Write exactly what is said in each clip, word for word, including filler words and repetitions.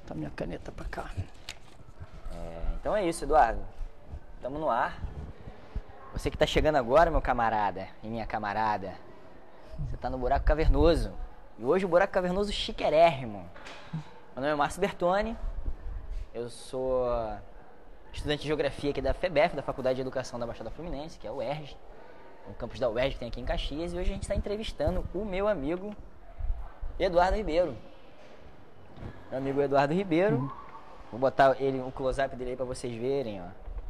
botar minha caneta pra cá. É, então é isso, Eduardo. Estamos no ar. Você que está chegando agora, meu camarada e minha camarada, você está no Buraco Cavernoso. E hoje o Buraco Cavernoso chiquérrimo. Meu nome é Márcio Bertoni. Eu sou estudante de Geografia aqui da FEBEF, da Faculdade de Educação da Baixada Fluminense, que é o U E R J, o campus da U E R J que tem aqui em Caxias. E hoje a gente está entrevistando o meu amigo Eduardo Ribeiro. Meu amigo Eduardo Ribeiro. Uhum. Vou botar ele, um close-up dele aí para vocês verem, ó.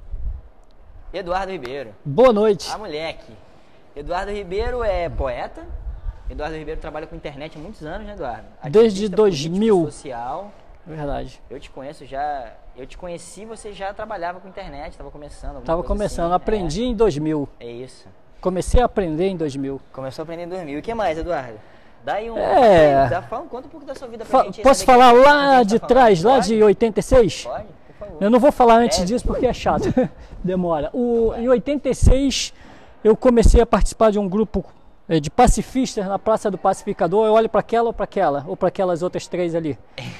Eduardo Ribeiro. Boa noite. Ah, moleque. Eduardo Ribeiro é poeta. Eduardo Ribeiro trabalha com internet há muitos anos, né, Eduardo? Ativista Desde dois mil. Social. Verdade. Eu te conheço já... Eu te conheci, você já trabalhava com internet, estava começando. Estava começando, assim. aprendi é. em dois mil. É isso. Comecei a aprender em dois mil. Começou a aprender em dois mil. E o que mais, Eduardo? Dá aí um... É... Dá, fala, conta um pouco da sua vida pra Fa gente. Posso falar lá de trás, lá de oitenta e seis? Pode, por favor. Eu não vou falar antes Deve. disso porque é chato. Demora. O, em oitenta e seis, eu comecei a participar de um grupo de pacifistas na Praça do Pacificador. Eu olho para aquela ou para aquela? Ou para aquelas outras três ali?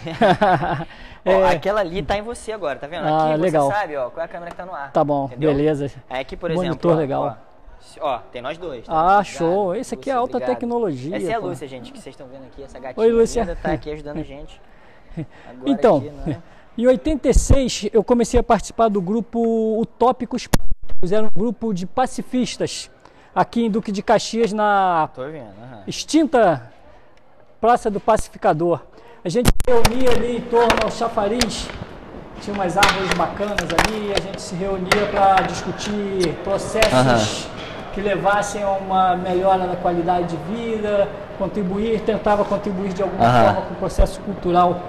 é... Ó, aquela ali tá em você agora, tá vendo? Ah, aqui legal. você sabe, ó, qual é a câmera que tá no ar. Tá bom, entendeu? beleza. Aí aqui, por Monitor exemplo, ó, legal. Ó, ó, tem nós dois. Tá? Ah, Obrigado. show. Esse aqui Lúcia, é alta obrigado. tecnologia. Essa é a pô. Lúcia, gente, que vocês estão vendo aqui. Essa gatinha Oi, Lúcia. linda tá aqui ajudando a gente. Agora então, aqui, não é? em oitenta e seis, eu comecei a participar do grupo Utópicos Pacíficos. Era um grupo de pacifistas aqui em Duque de Caxias, na Tô vendo, uhum. extinta Praça do Pacificador. A gente se reunia ali em torno ao chafariz, tinha umas árvores bacanas ali, a gente se reunia para discutir processos uhum. que levassem a uma melhora da qualidade de vida, contribuir, tentava contribuir de alguma uhum. forma com o processo cultural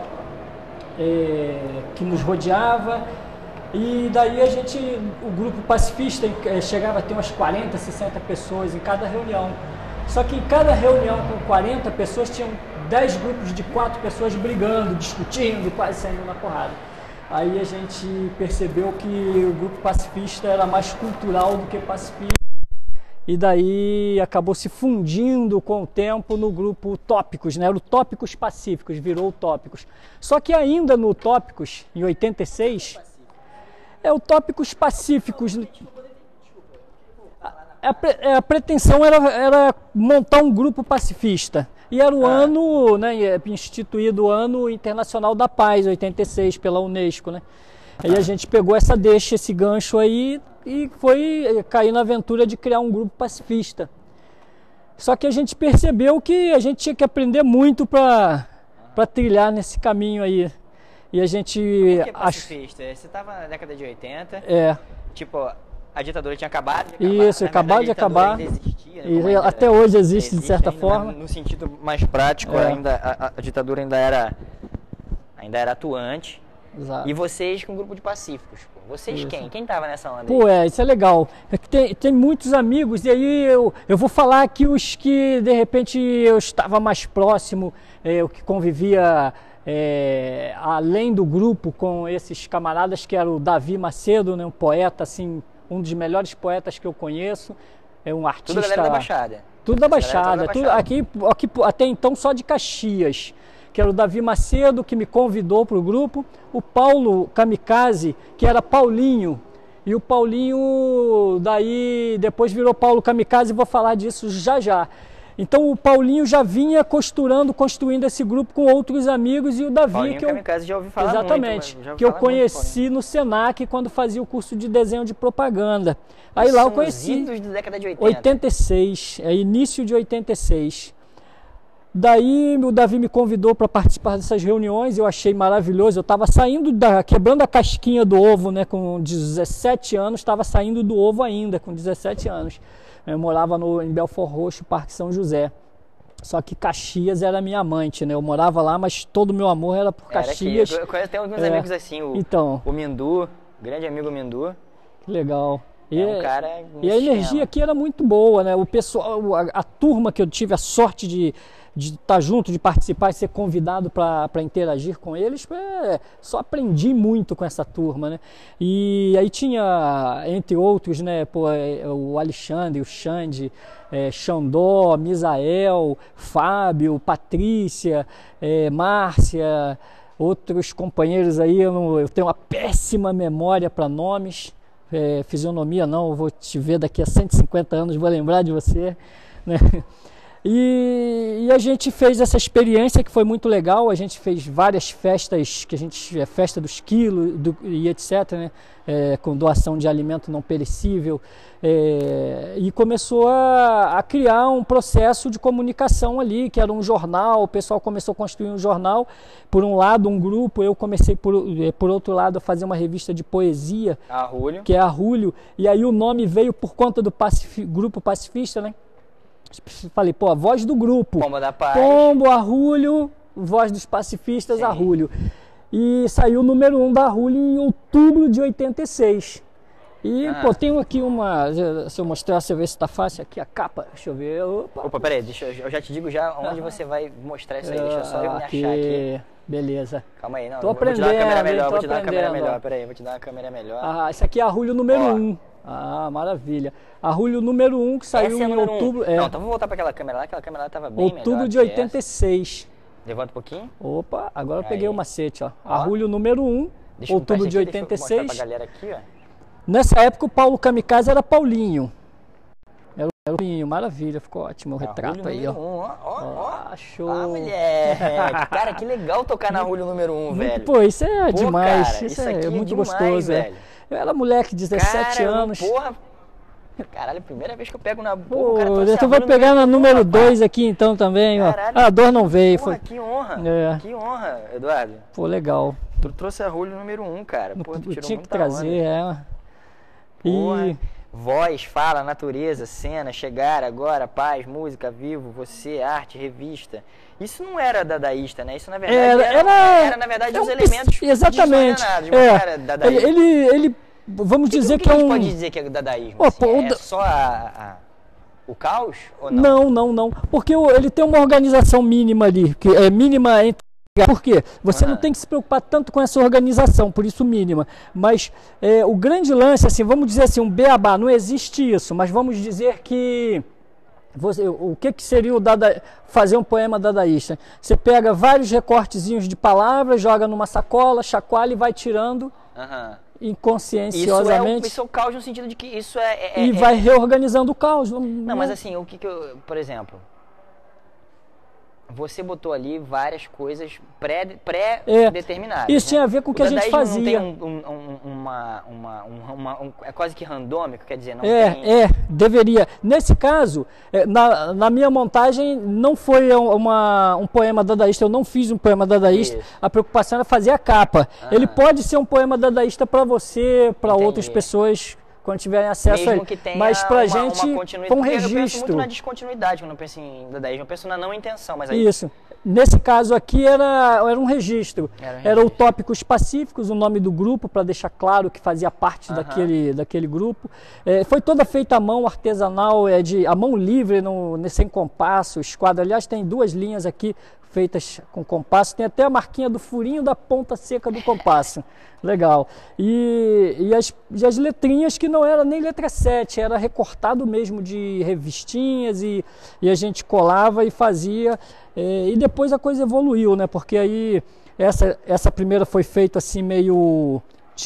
é, que nos rodeava. E daí a gente, o grupo pacifista chegava a ter umas quarenta, sessenta pessoas em cada reunião. Só que em cada reunião com quarenta pessoas tinham dez grupos de quatro pessoas brigando, discutindo, quase saindo na porrada. Aí a gente percebeu que o grupo pacifista era mais cultural do que pacifista. E daí acabou se fundindo com o tempo no grupo Utópicos, né? Era o Tópicos Pacíficos, virou Utópicos. Só que ainda no Utópicos, em oitenta e seis... É Utópicos Pacíficos. A, a, a pretensão era, era montar um grupo pacifista. E era o ah. ano, né, instituído o Ano Internacional da Paz, oitenta e seis, pela Unesco, né? Ah. Aí a gente pegou essa deixa, esse gancho aí e foi cair na aventura de criar um grupo pacifista. Só que a gente percebeu que a gente tinha que aprender muito para para trilhar nesse caminho aí. E a gente... Por que pacifista? Ach... Você estava na década de oitenta, é. tipo, a ditadura tinha acabado de acabar. Isso, acabado de acabar. Ainda existia, né? E ainda até era, hoje existe, existe de certa ainda, forma. No sentido mais prático, é. ainda, a, a ditadura ainda era, ainda era atuante. Exato. E vocês com um grupo de pacíficos. Pô. Vocês isso. quem? Quem estava nessa onda aí? Pô, é, isso é legal. É que tem, tem muitos amigos, e aí eu, eu vou falar aqui os que, de repente, eu estava mais próximo, é, o que convivia... É, além do grupo com esses camaradas, que era o Davi Macedo, né, um poeta, assim, um dos melhores poetas que eu conheço, é um artista... Tudo galera da Baixada. Tudo da Baixada, tudo, da Baixada. Tudo, aqui, aqui até então só de Caxias, que era o Davi Macedo, que me convidou para o grupo, o Paulo Kamikaze, que era Paulinho, e o Paulinho daí depois virou Paulo Kamikaze, e vou falar disso já já. Então o Paulinho já vinha costurando, construindo esse grupo com outros amigos, e o Davi Paulinho que eu Kamikaze já ouvi falar exatamente muito, que eu conheci no Senac quando fazia o curso de desenho de propaganda. Aí isso lá eu conheci da década de oitenta. oitenta e seis, é início de oitenta e seis. Daí o Davi me convidou para participar dessas reuniões, eu achei maravilhoso. Eu estava saindo da quebrando a casquinha do ovo, né, com dezessete anos, estava saindo do ovo ainda com dezessete anos. Eu morava no, em Belford Roxo, Parque São José. Só que Caxias era minha amante, né? Eu morava lá, mas todo o meu amor era por Caxias. Era aqui. Eu conheço até alguns é. amigos assim, o, então, o Mindu, grande amigo Mindu. Que legal. E, é um cara e a energia esquema. aqui era muito boa, né? O pessoal, a, a turma que eu tive a sorte de de estar junto, de participar e ser convidado para interagir com eles, é, só aprendi muito com essa turma, né? E aí tinha, entre outros, né, pô, o Alexandre, o Xande, é, Xandó, Misael, Fábio, Patrícia, é, Márcia, outros companheiros aí, eu, não, eu tenho uma péssima memória para nomes, é, fisionomia não, eu vou te ver daqui a cento e cinquenta anos, vou lembrar de você, né? E, e a gente fez essa experiência que foi muito legal. A gente fez várias festas, que a gente é festa dos quilos do, e etc, né? É, com doação de alimento não perecível, é, e começou a, a criar um processo de comunicação ali, que era um jornal. O pessoal começou a construir um jornal, por um lado um grupo, eu comecei por, por outro lado a fazer uma revista de poesia, Arrulho. que é Arrulho, e aí o nome veio por conta do Pacifi, grupo pacifista, né? Falei, pô, a voz do grupo. Pomba da Paz. Pombo, Arrulho, voz dos pacifistas, sim. Arrulho. E saiu o número um da Arrulho em outubro de oitenta e seis. E, ah. pô, tenho aqui uma... Se eu mostrar, você vê se tá fácil. Aqui a capa, deixa eu ver. Opa, Opa peraí, deixa eu, eu já te digo já onde ah. você vai mostrar isso aí. Deixa eu só eu me aqui. achar aqui. Beleza. Calma aí, não. Tô vou aprendendo, te dar uma câmera melhor, tô vou te dar uma câmera aprendendo. melhor. Peraí, vou te dar uma câmera melhor. Ah, esse aqui é Arrulho número Ó. um. Ah, maravilha. Arrulho número um, que saiu é em outubro. Um. É. Não, então vou voltar para aquela câmera lá, aquela câmera lá tava bem outubro melhor. Outubro de oitenta e seis. Levanta um pouquinho. Opa, agora eu aí. peguei o macete, ó. ó. Arrulho número um, deixa outubro de aqui, oitenta e seis. Deixa eu mostrar pra galera aqui, ó. Nessa época o Paulo Kamikaze era Paulinho. Era o Paulinho, maravilha, ficou ótimo o retrato aí, ó. Um, ó, ó, ó. Show. Ah, mulher. Cara, que legal tocar na Arrulho número um, velho. Pô, isso é Pô, demais, cara, isso, isso é, é muito demais, gostoso, velho. É. Eu era moleque, dezessete cara, anos. Porra. Caralho, primeira vez que eu pego na boca, Pô, o cara trouxe tu vai pegar na número dois aqui então também, ó. Caralho, ah, a dor não veio. Porra, foi... que honra, é. que honra, Eduardo. Pô, legal. Tu trouxe a Arrulho número um, cara. Pô, tu tirou tinha que muita trazer, onda. é. Porra. E... Voz, fala, natureza, cena, chegar, agora, paz, música, vivo, você, arte, revista. Isso não era dadaísta, né? Isso na verdade era, era, era, era na verdade é um os elementos exatamente. Mas é. não era dadaísta. Ele, ele, vamos que, dizer que, que, que é um... a gente pode dizer que é dadaísmo? Oh, assim? pô, é da... só a, a, o caos ou não? Não, não, não. Porque ele tem uma organização mínima ali, que é mínima entre... Por quê? Você uhum. não tem que se preocupar tanto com essa organização, por isso mínima. Mas é, o grande lance, assim, vamos dizer assim, um beabá, não existe isso, mas vamos dizer que você, o que, que seria o dada, fazer um poema dadaísta? Você pega vários recortezinhos de palavras, joga numa sacola, chacoalha e vai tirando uhum. inconscienciosamente. Isso é, o, isso é o caos no sentido de que isso é... é e é, vai é... reorganizando o caos. Não, não, mas assim, o que, que eu... Por exemplo... Você botou ali várias coisas pré-determinadas. É, isso né? tinha a ver com o que a gente fazia. Não tem um, um, uma, uma, uma, um, é quase que randômico, quer dizer, não é, tem... É, deveria. Nesse caso, na, na minha montagem, não foi uma, um poema dadaísta, eu não fiz um poema dadaísta, isso. A preocupação era fazer a capa. Ah. Ele pode ser um poema dadaísta para você, para outras pessoas... quando tiverem acesso Mesmo a que tenha mas pra uma, gente uma foi um registro. Eu penso muito na descontinuidade quando eu penso em dadaísmo, eu penso na não intenção, mas aí... Isso. Nesse caso aqui era, era um registro. Era, um registro. Era o Tópicos Pacíficos, o nome do grupo, para deixar claro que fazia parte uh-huh. daquele, daquele grupo. É, foi toda feita à mão, artesanal, é de, à mão livre, no, sem compasso, esquadro. Aliás, tem duas linhas aqui feitas com compasso, tem até a marquinha do furinho da ponta seca do compasso. Legal. E, e, as, e as letrinhas que não era nem letra sete, era recortado mesmo de revistinhas e, e a gente colava e fazia. É, e depois a coisa evoluiu, né? Porque aí essa, essa primeira foi feita assim meio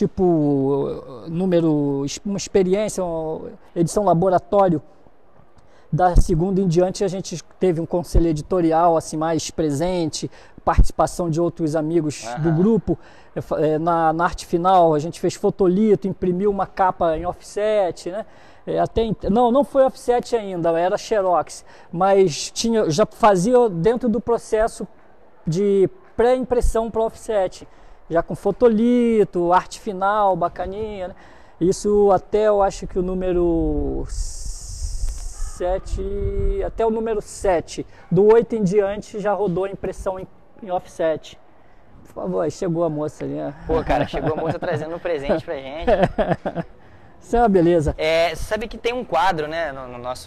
tipo número, uma experiência, uma edição laboratório. Da segunda em diante a gente teve um conselho editorial assim mais presente, participação de outros amigos uhum. do grupo. É, na, na arte final a gente fez fotolito, imprimiu uma capa em offset, né? É, até, não, não foi offset ainda, era xerox, mas tinha, já fazia dentro do processo de pré-impressão para offset, já com fotolito, arte final, bacaninha, né? Isso até eu acho que o número... sete, até o número sete, do oito em diante já rodou a impressão em, em offset. Por favor, chegou a moça ali. Né? Pô, cara, chegou a moça trazendo um presente pra gente. Isso é uma beleza. É, sabe que tem um quadro, né, no, no nosso...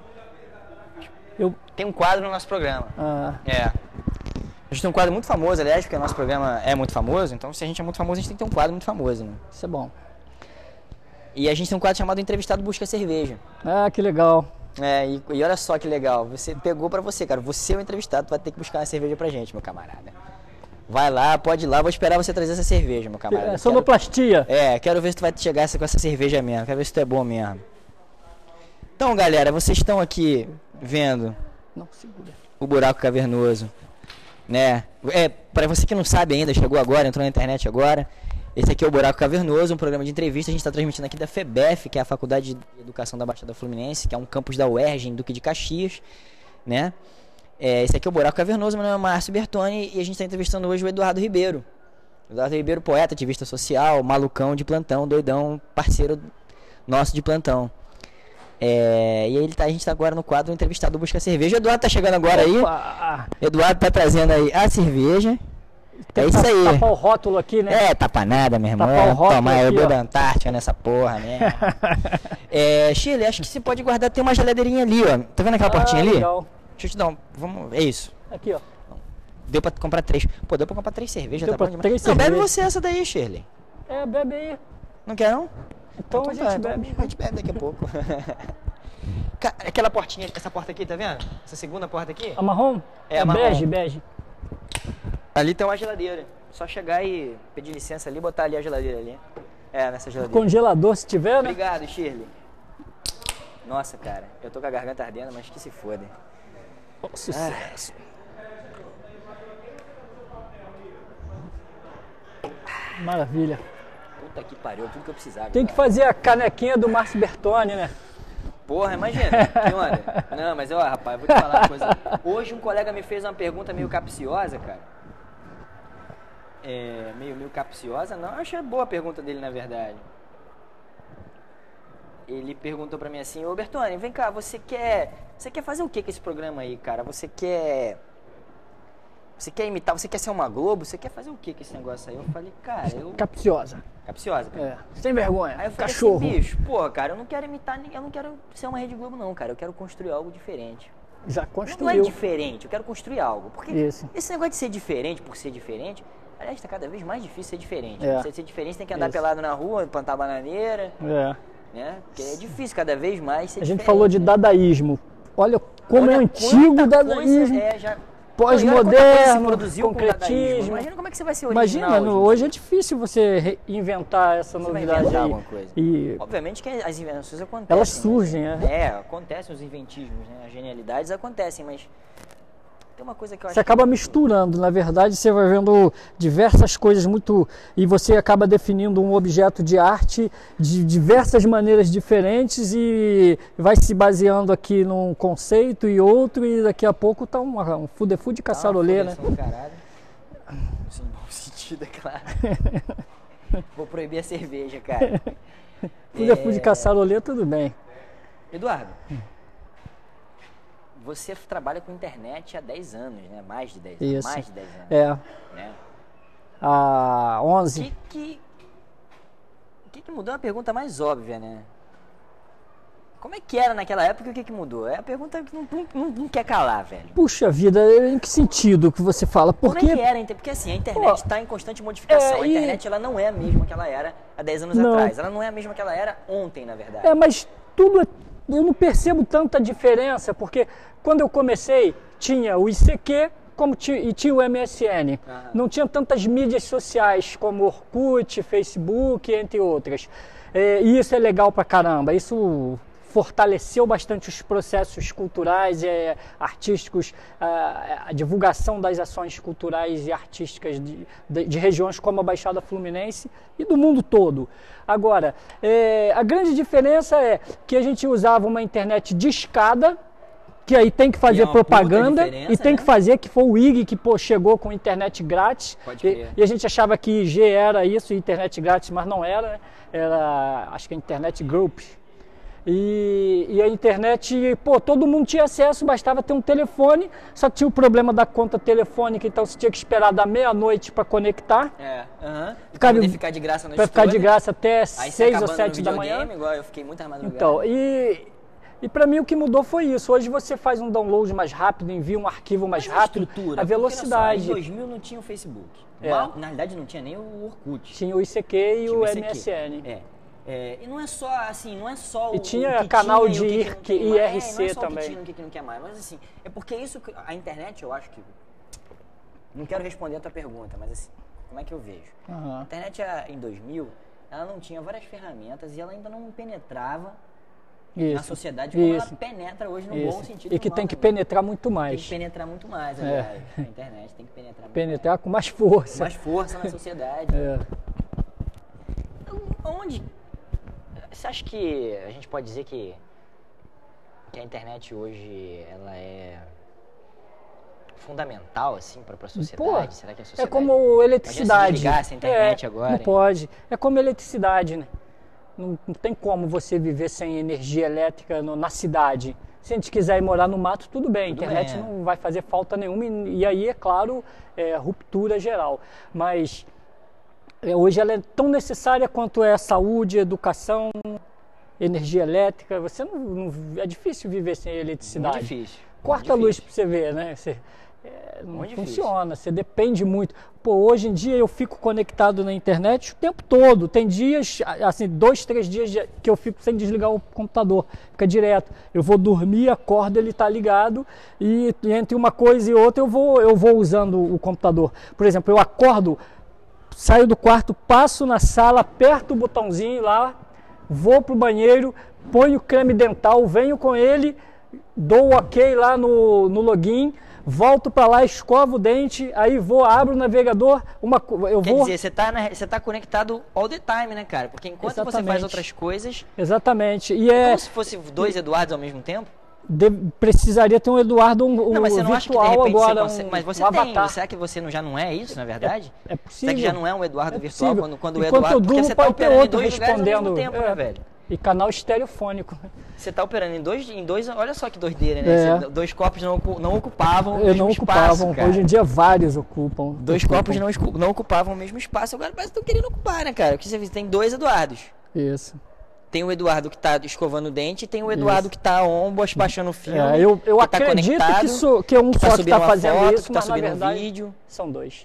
Eu... Tem um quadro no nosso programa. Ah. É. A gente tem um quadro muito famoso, aliás, porque o nosso programa é muito famoso, então se a gente é muito famoso, a gente tem que ter um quadro muito famoso, né? Isso é bom. E a gente tem um quadro chamado Entrevistado Busca Cerveja. Ah, que legal. É, e, e olha só que legal, você pegou pra você, cara, você é o entrevistado, vai ter que buscar uma cerveja pra gente, meu camarada. Vai lá, pode ir lá, vou esperar você trazer essa cerveja, meu camarada. É, sonoplastia. Quero, é, quero ver se tu vai chegar essa, com essa cerveja mesmo, quero ver se tu é bom mesmo. Então, galera, vocês estão aqui vendo Não, segura. o buraco cavernoso, né? É, para você que não sabe ainda, chegou agora, entrou na internet agora, esse aqui é o Buraco Cavernoso, um programa de entrevista. A gente está transmitindo aqui da FEBEF, que é a Faculdade de Educação da Baixada Fluminense, que é um campus da U E R J, em Duque de Caxias, né? É, esse aqui é o Buraco Cavernoso, meu nome é Márcio Bertoni e a gente está entrevistando hoje o Eduardo Ribeiro. Eduardo Ribeiro, poeta, ativista social, malucão de plantão, doidão, parceiro nosso de plantão. É, e ele tá, a gente está agora no quadro Entrevistado Busca Cerveja. O Eduardo tá chegando agora aí. Opa! Eduardo tá trazendo aí a cerveja. Tem é isso aí. Tapar o rótulo aqui, né? É, tapa nada, meu irmão. Tapar o rótulo Toma, eu aqui, bebo ó. Antártica nessa porra, né? é, Shirley, acho que você pode guardar, tem uma geladeirinha ali, ó. Tá vendo aquela Ah, portinha ali? legal. Deixa eu te dar um. Vamos. É isso. Aqui, ó. Deu pra comprar três. Pô, deu pra comprar três cervejas, Deu tá bom pra demais. três Não, bebe cervejas. você essa daí, Shirley. É, bebe aí. Não quer não? Então, a tá, gente então bebe. A gente bebe daqui a pouco. Ca- Aquela portinha, essa porta aqui, tá vendo? Essa segunda porta aqui? A marrom? É, a marrom. bege, bege. Ali tem uma geladeira. Só chegar e pedir licença ali e botar ali a geladeira ali. É, nessa geladeira. Congelador, se tiver, né? Obrigado, Shirley. Nossa, cara, eu tô com a garganta ardendo, mas que se foda. Sucesso. Maravilha. Puta que pariu, tudo que eu precisava. Tem que cara. fazer a canequinha do Márcio Bertoni, né? Porra, imagina. Que onda? Não, mas ó, rapaz, eu vou te falar uma coisa. Hoje um colega me fez uma pergunta meio capciosa, cara. É, meio, meio capciosa, não. Eu achei boa a pergunta dele, na verdade. Ele perguntou pra mim assim: ô Bertoni, vem cá, você quer. Você quer fazer o que com esse programa aí, cara? Você quer. Você quer imitar, você quer ser uma Globo? Você quer fazer o que com esse negócio aí? Eu falei, cara, eu. Capciosa. Capciosa, cara. É. Sem vergonha. Aí eu falei Cachorro. assim, bicho, porra, cara, eu não quero imitar ninguém, eu não quero ser uma Rede Globo, não, cara. Eu quero construir algo diferente. Já Não é construiu. diferente, eu quero construir algo. Porque Isso. esse negócio de ser diferente por ser diferente, aliás, tá cada vez mais difícil ser diferente. É. Pra você ser diferente, você tem que andar Isso. pelado na rua, plantar bananeira, É. né? Porque é difícil cada vez mais ser A gente diferente, falou de né? dadaísmo. Olha como Olha é antigo o quanta dadaísmo. coisa, é, já... Pós-moderno, Olha quanta coisa se produziu com o dadaísmo. concretismo. Imagina como é que você vai ser original. Imagina, no- hoje. hoje é difícil você inventar essa Você vai novidade inventar aí. alguma coisa. E Obviamente que as invenções acontecem. elas mas- surgem, é. É, acontecem os inventismos, né? As genialidades acontecem, mas tem uma coisa que eu acho Você acaba que... misturando, na verdade você vai vendo diversas coisas muito... E você acaba definindo um objeto de arte de diversas maneiras diferentes e vai se baseando aqui num conceito e outro e daqui a pouco tá um, um fudefu de caçarolê, né? Tá uma fodeção do caralho. Sim, em bom sentido, é claro. Vou proibir a cerveja, cara. Fudefu de É, caçarolê, tudo bem. Eduardo, você trabalha com internet há dez anos, né? Mais de dez anos. Isso. Mais de dez anos. É, Né? a O onze. que que, o que que mudou? É uma pergunta mais óbvia, né? Como é que era naquela época e o que que mudou? É a pergunta que não, não, não quer calar, velho. Puxa vida, em que sentido que você fala? Porque Como é que era? Porque assim, a internet está em constante modificação. é, a e- internet ela não é a mesma que ela era há dez anos Não. atrás. Ela não é a mesma que ela era ontem, na verdade. É, mas tudo é- eu não percebo tanta diferença, porque quando eu comecei tinha o I C Q como ti- e tinha o M S N. Aham. Não tinha tantas mídias sociais como Orkut, Facebook, entre outras. É, e isso é legal pra caramba. Isso fortaleceu bastante os processos culturais e é, artísticos, a, a divulgação das ações culturais e artísticas de, de, de regiões como a Baixada Fluminense e do mundo todo. Agora, é, a grande diferença é que a gente usava uma internet discada, que aí tem que fazer é uma puta propaganda diferença, e tem né? que fazer, que foi o I G que pô, chegou com internet grátis. Pode E, crer. e a gente achava que I G era isso, internet grátis, mas não era, né? Era, acho que a internet group. E, e a internet, pô, todo mundo tinha acesso, bastava ter um telefone, só tinha o problema da conta telefônica, então você tinha que esperar da meia-noite para conectar, É, aham. Ficar- Pra poder ficar de graça no para ficar de estúdio. graça até Aí você seis ou acabando sete no da manhã. videogame, igual eu fiquei muita madrugada. Então, e, e para mim o que mudou foi isso. Hoje você faz um download mais rápido, envia um arquivo mais Mas a rápido, estrutura, a porque, olha velocidade. só, em dois mil não tinha o Facebook. É. Mal- na realidade não tinha nem o Orkut. Tinha o I C Q e Tinha o I C Q. M S N. É. É, e não é só assim, não é só E o, tinha o que canal tinha de e o que que I R não C tem mais. É, não é só o que também. tinha e o que que não quer mais, mas assim, é porque isso que a internet, eu acho que não quero responder a tua pergunta, mas assim, como é que eu vejo? Uhum. A internet em dois mil, ela não tinha várias ferramentas e ela ainda não penetrava isso, na sociedade como isso, ela penetra hoje no isso. bom sentido. E que do tem mal, que né? penetrar muito mais. Tem que penetrar muito mais, aliás. É. A internet tem que penetrar muito penetrar mais. com mais força. Com mais força na sociedade. É. Então, onde... Você acha que a gente pode dizer que, que a internet hoje ela é fundamental assim para a sociedade? Pô, Será que a sociedade... é como eletricidade. Imagina se desligasse a internet é, agora. Não hein? pode. É como eletricidade, né? Não, não tem como você viver sem energia elétrica no, na cidade. Se a gente quiser ir morar no mato, tudo bem. Tudo a internet bem, é. não vai fazer falta nenhuma. E, e aí, é claro, é, ruptura geral. Mas é, hoje ela é tão necessária quanto é saúde, educação, energia elétrica. Você não, não é difícil viver sem eletricidade. Muito difícil. Corta muito a luz difícil. para você ver, né? Você, é, não Muito funciona, difícil. Você depende muito. Pô, hoje em dia eu fico conectado na internet o tempo todo. Tem dias, assim, dois, três dias que eu fico sem desligar o computador. Fica direto. Eu vou dormir, acordo, ele está ligado e entre uma coisa e outra eu vou, eu vou usando o computador. Por exemplo, eu acordo, saio do quarto, passo na sala, aperto o botãozinho lá, vou pro banheiro, ponho o creme dental, venho com ele, dou o ok lá no, no login, volto para lá, escovo o dente, aí vou, abro o navegador, uma, eu Quer vou... dizer, você tá, na, você tá conectado all the time, né, cara? Porque enquanto Exatamente. você faz outras coisas... Exatamente. E é é como se fosse dois Eduardos ao mesmo tempo? De, precisaria ter um Eduardo um, não, mas você um não virtual acha que de repente agora, você consegue, um, mas você um tem, avatar. será que você não, já não é isso, na verdade? É, é possível. Será que já não é um Eduardo é virtual possível. quando, quando o Enquanto Eduardo... eu Porque durmo, você tá pode ter operando em outro dois lugares ao mesmo respondendo. tempo, É. né, velho? E canal estereofônico. Você tá operando em dois, em dois, olha só que doideira, né? É. Você, dois corpos não, não ocupavam o Eu mesmo não espaço, ocupavam. cara. Hoje em dia vários ocupam. Dois ocupam. corpos não, escu- não ocupavam o mesmo espaço, agora parece que estão querendo ocupar, né, cara? Porque você vê, tem dois Eduardos. Isso. Tem o Eduardo que tá escovando o dente e tem o Eduardo Isso. que tá ombos, baixando o filme. É, eu eu que acredito tá que, so, que é um que só tá que subindo está uma fazendo foto, isso, que tá mas na subindo um verdade vídeo. são dois.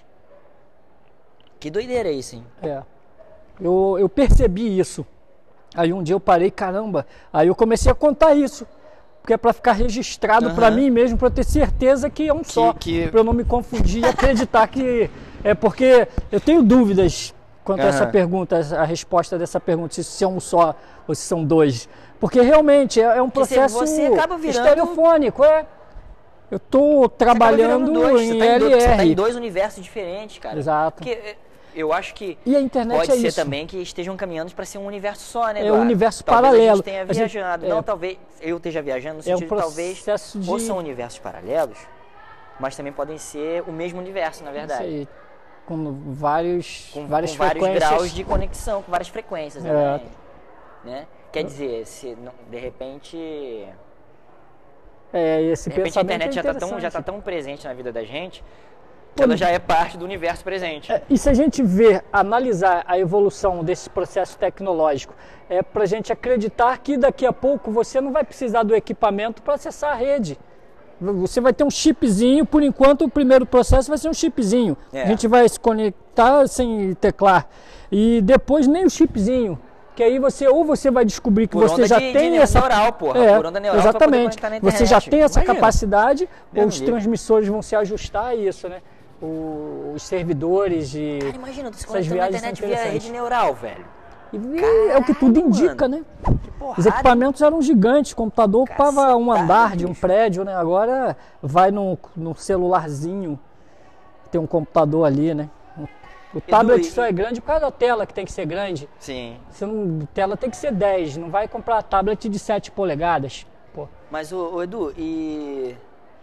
Que doideira é isso, hein? É. Eu, eu percebi isso. Aí um dia eu parei, caramba. Aí eu comecei a contar isso. Porque é para ficar registrado Aham. para mim mesmo, para eu ter certeza que é um só. que- Para eu não me confundir e acreditar que... É porque eu tenho dúvidas quanto a essa Aham. pergunta, a resposta dessa pergunta, se é um só ou se são dois. Porque realmente é, é um Porque processo você acaba virando- estereofônico, é. Eu estou trabalhando Você acaba virando dois, em você tá em dois, L R. Você tá em dois universos diferentes, cara. Exato. Porque é, eu acho que E a internet pode é ser isso. também que estejam caminhando para ser um universo só, né, É um Eduardo? universo talvez paralelo. a gente tenha A gente- viajado. é. Não, talvez eu esteja viajando no É um sentido de talvez processo de- ou são universos paralelos, mas também podem ser o mesmo universo, na Isso verdade. aí, com vários, Com, várias com vários frequências. graus de conexão, com várias frequências É. também. Né? Quer dizer, se não- de repente... É, esse De repente a pensamento internet é já tá, tão, já tá interessante. tão presente na vida da gente que Pô, ela já é parte do universo presente. É, e se a gente ver, analisar a evolução desse processo tecnológico, é para a gente acreditar que daqui a pouco você não vai precisar do equipamento para acessar a rede. Você vai ter um chipzinho, por enquanto o primeiro processo vai ser um chipzinho. É. A gente vai se conectar sem teclar. E depois nem o chipzinho. Que aí você, ou você vai descobrir que Por você onda já de- tem de essa... neural, porra. É, Por onda neural pra poder exatamente. conectar na Você já internet. tem essa Imagina. capacidade, Deus ou os me livre. transmissores vão se ajustar a isso, né? O- os servidores de... Cara, imagina, tu se essas conectando na viagens são internet via interessantes. rede neural, velho. E é o que tudo Caralho, indica, mano. né? Que Os porrada. equipamentos eram gigantes, o computador ocupava um Cacetada, andar de um bicho. prédio, né? Agora vai no, no celularzinho, tem um computador ali, né? O tablet e- só é grande por causa da tela, que tem que ser grande. Sim. Você não, tela tem que ser dez, não vai comprar tablet de sete polegadas. Pô. Mas, o, Edu, e...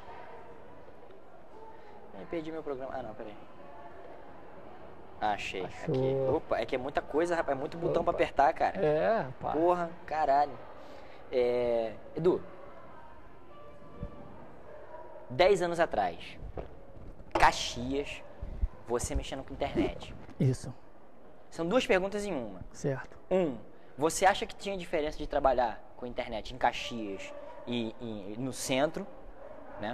Eu perdi meu programa. Ah, não, peraí. Ah, achei. Achou. Aqui. Opa, é que é muita coisa, rapaz. É muito botão pra apertar, cara. É, rapaz. Porra, caralho. É... Edu. Dez anos atrás. Caxias. Você mexendo com internet. Isso, São duas perguntas em uma. certo. Um, você acha que tinha diferença de trabalhar com internet em Caxias e, e no centro, né?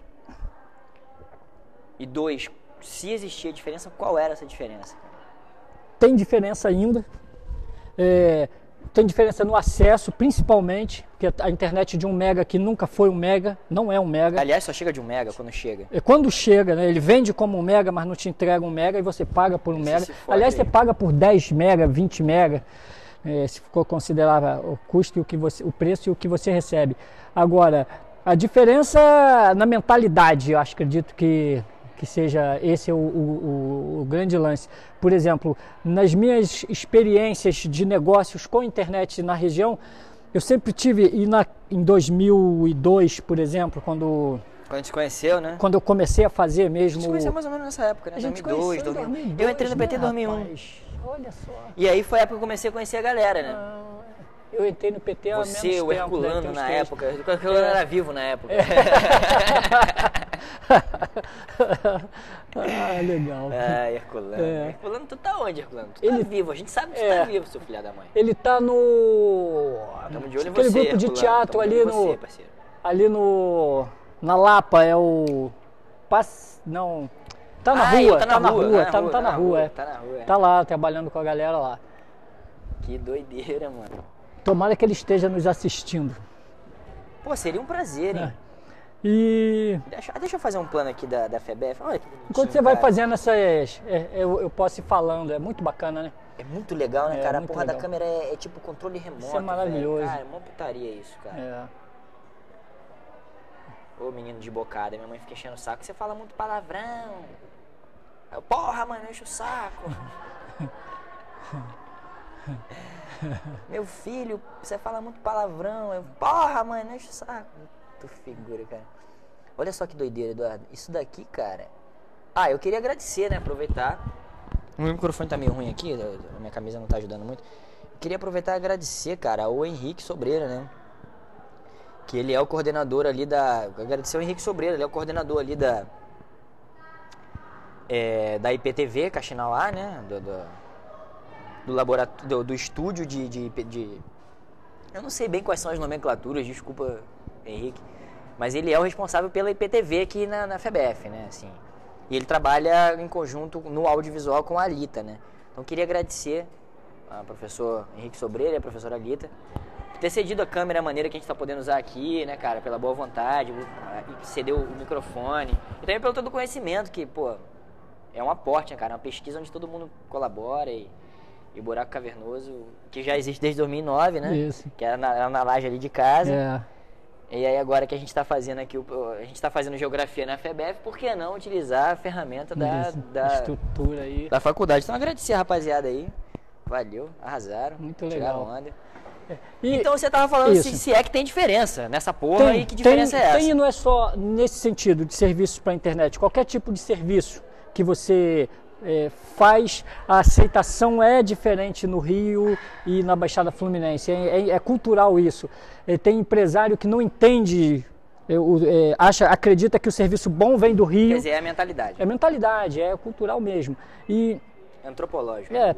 E dois, se existia diferença, qual era essa diferença? Tem diferença ainda. É, tem diferença no acesso, principalmente, porque a internet de um mega que nunca foi um mega, não é um mega. Aliás, só chega de um mega quando chega. É quando chega, né? Ele vende como um mega, mas não te entrega um mega e você paga por um mega. Aliás, você paga por dez mega, vinte mega, é, se for considerar o custo e o que você, o preço e o que você recebe. Agora, a diferença na mentalidade, eu acho, acredito que que seja esse é o, o, o grande lance. Por exemplo, nas minhas experiências de negócios com internet na região, eu sempre tive, e na, em dois mil e dois, por exemplo, quando... Quando a gente se conheceu, né? Quando eu comecei a fazer mesmo... A gente conheceu mais ou menos nessa época, né? A gente dois mil e dois, dois mil e dois, Eu entrei no P T em né, dois mil e um. rapaz? Olha só. E aí foi a época que eu comecei a conhecer a galera, né? Ah, eu entrei no P T há menos Você, tempo. o Herculano, né? na época. O Herculano é. era vivo na época. É. Ah, legal. Ah, Herculano. É. Herculano, tu tá onde, Herculano? Tu Ele... tá vivo, a gente sabe que tu é. tá vivo, seu filho da mãe. Ele tá no... Tamo de olho em aquele você, grupo de Herculano. teatro Tamo ali de no... você, parceiro. Ali no... Na Lapa, é o... Pass... Não... Tá na ah, rua, tá na, tá na rua, rua, tá, tá, rua, tá na rua, é. Tá na rua, é. Tá lá, trabalhando com a galera lá. Que doideira, mano. Tomara que ele esteja nos assistindo. Pô, seria um prazer, hein? É. E... Deixa, deixa eu fazer um plano aqui da, da FEBEF. Olha que enquanto você vai fazendo essas... É, eu, eu posso ir falando, é muito bacana, né? É muito legal, né, É, cara? A muito porra legal. da câmera é, é tipo controle remoto. Isso é maravilhoso. Velho. Cara, é uma putaria isso, cara. É. Ô, menino de bocada, minha mãe fica enchendo o saco. Você fala muito palavrão. Eu, porra, mano, enche o saco. Meu filho, você fala muito palavrão. Eu, porra, mano, enche o saco. Tu figura, cara. Olha só que doideira, Eduardo. Isso daqui, cara... Ah, eu queria agradecer, né? Aproveitar. O meu microfone tá meio ruim aqui, a minha camisa não tá ajudando muito. Eu queria aproveitar e agradecer, cara, ao Henrique Sobreira, né? Que ele é o coordenador ali da... Agradecer ao Henrique Sobreira, ele é o coordenador ali da... É, da I P T V, Caxinauá, né? Do, do, do laboratório, do, do estúdio de, de, de... Eu não sei bem quais são as nomenclaturas, desculpa, Henrique. Mas ele é o responsável pela I P T V aqui na, na FEBEF, né? Assim, e ele trabalha em conjunto no audiovisual com a Alita, né? Então, queria agradecer ao professor Henrique Sobreira e a professora Alita por ter cedido a câmera, a maneira que a gente está podendo usar aqui, né, cara? Pela boa vontade, cedeu o microfone. E também pelo todo o conhecimento que, pô, é um aporte, né, cara? Uma pesquisa onde todo mundo colabora e... E o Buraco Cavernoso, que já existe desde dois mil e nove, né? Isso. Que era na, era na laje ali de casa. É. E aí agora que a gente está fazendo aqui, o, a gente está fazendo geografia na FEBEF, por que não utilizar a ferramenta da, da estrutura aí. Da faculdade? Então agradecer a rapaziada aí. Valeu, arrasaram. Muito legal. Onda. E, então você tava falando se, se é que tem diferença nessa porra tem, e que diferença tem, é essa? Tem, não é só nesse sentido de serviços para a internet. Qualquer tipo de serviço que você... É, faz, a aceitação é diferente no Rio e na Baixada Fluminense, é, é, é cultural isso. É, tem empresário que não entende, é, é, acha, acredita que o serviço bom vem do Rio. Quer dizer, é a mentalidade. É mentalidade, é cultural mesmo. E, antropológico. É,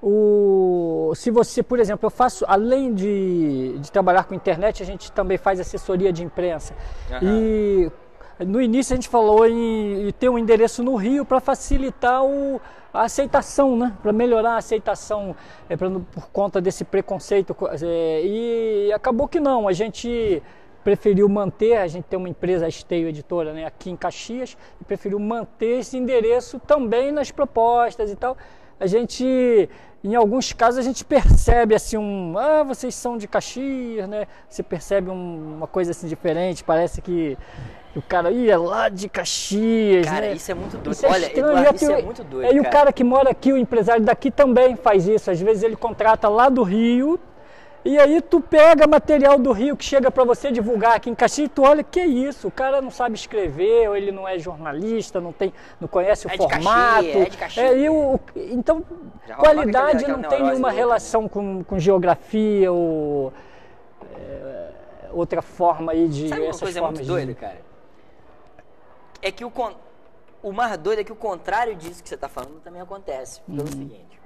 o, se você, por exemplo, eu faço, além de, de trabalhar com internet, a gente também faz assessoria de imprensa. Uhum. E no início a gente falou em, em ter um endereço no Rio para facilitar o, a aceitação, né? Para melhorar a aceitação é, pra, por conta desse preconceito. É, e acabou que não, a gente preferiu manter, a gente tem uma empresa, a Esteio Editora, né, aqui em Caxias, e preferiu manter esse endereço também nas propostas e tal. A gente, em alguns casos, a gente percebe assim um, ah, vocês são de Caxias, né? Você percebe um, uma coisa assim diferente, parece que o cara ia lá de Caxias, cara, né? Isso é muito doido. Isso é Olha, estranho. Eduardo, isso eu, é muito doido, E cara. o cara que mora aqui, o empresário daqui também faz isso. Às vezes ele contrata lá do Rio, e aí tu pega material do Rio que chega para você divulgar aqui em Caxias, e tu olha, que isso, o cara não sabe escrever, ou ele não é jornalista, não, tem, não conhece o é formato. De Caxias, é de Caxias. É, e o, então, Já qualidade aquela, aquela não tem nenhuma louca, relação né? com, com geografia ou é, outra forma aí de... Sabe uma essas coisa formas muito doida, de... cara? É que o, o mais doido é que o contrário disso que você tá falando também acontece. Pelo Uhum. seguinte...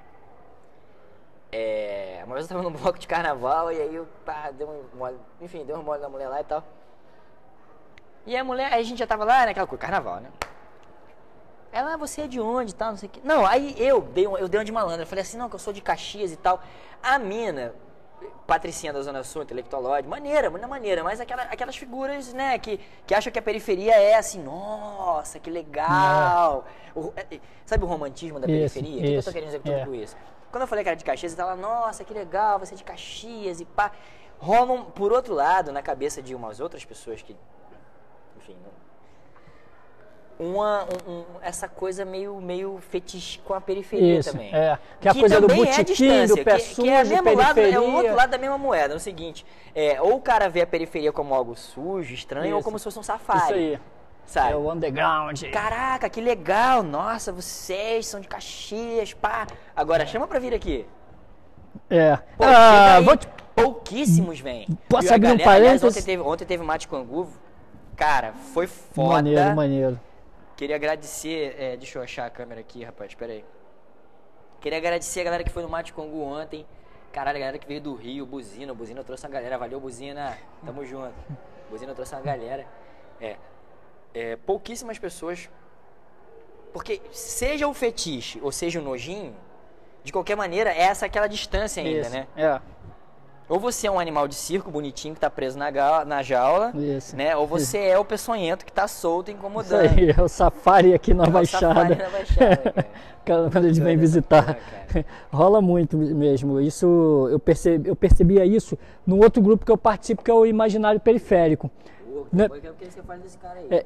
É, uma vez eu tava num bloco de carnaval e aí eu, pá, deu um mole, enfim, deu um mole na mulher lá e tal. E a mulher, aí a gente já tava lá naquela coisa, carnaval, né? Ela, ah, você é de onde e tal, não sei o que. Não, aí eu dei, um, eu dei uma de malandro, eu falei assim, não, que eu sou de Caxias e tal. A mina, patricinha da Zona Sul, intelectualóide, maneira, muita maneira, mas aquela, aquelas figuras, né, que, que acham que a periferia é assim, nossa, que legal. O, sabe o romantismo da isso, periferia? O que, que eu tô querendo dizer com tudo é. com isso? Quando eu falei que era de Caxias, você tava, nossa, que legal, você é de Caxias e pá. Rolam, por outro lado, na cabeça de umas outras pessoas que, enfim, uma, um, um, essa coisa meio, meio fetiche com a periferia isso, também. É. Que é a que coisa do também botequim, é do pé que, sujo, que é, mesmo lado, periferia. é o outro lado da mesma moeda. É o seguinte, é, ou o cara vê a periferia como algo sujo, estranho, Isso. ou como se fosse um safari. Isso aí. Sabe? É o underground. Caraca, que legal. Nossa, vocês são de Caxias, pá. Agora, chama pra vir aqui. É. Pô, ah, aí, vou te... pouquíssimos vêm. Posso E a abrir um galera, aliás, parênteses? ontem teve, ontem teve mate com angu. Cara, foi foda. Maneiro, maneiro. Queria agradecer... É, deixa eu achar a câmera aqui, rapaz. Espera aí. Queria agradecer a galera que foi no mate com angu ontem. Caralho, a galera que veio do Rio, Buzina. Buzina trouxe uma galera. Valeu, Buzina. Tamo junto. Buzina trouxe uma galera. É... É, pouquíssimas pessoas, porque seja o fetiche ou seja o nojinho, de qualquer maneira, é essa aquela distância ainda, Isso. né? É. Ou você é um animal de circo bonitinho que tá preso na, ga- na jaula, Isso. né? Ou você é o peçonhento que tá solto Isso incomodando. aí, é o safari aqui na É o Baixada. safari na Baixada, cara. Quando eles vêm visitar. Cara. Rola muito mesmo. Isso, eu, percebi, eu percebia isso no outro grupo que eu participo, que é o Imaginário Periférico. Pô, Né? que eu quero que você fale desse cara aí. É,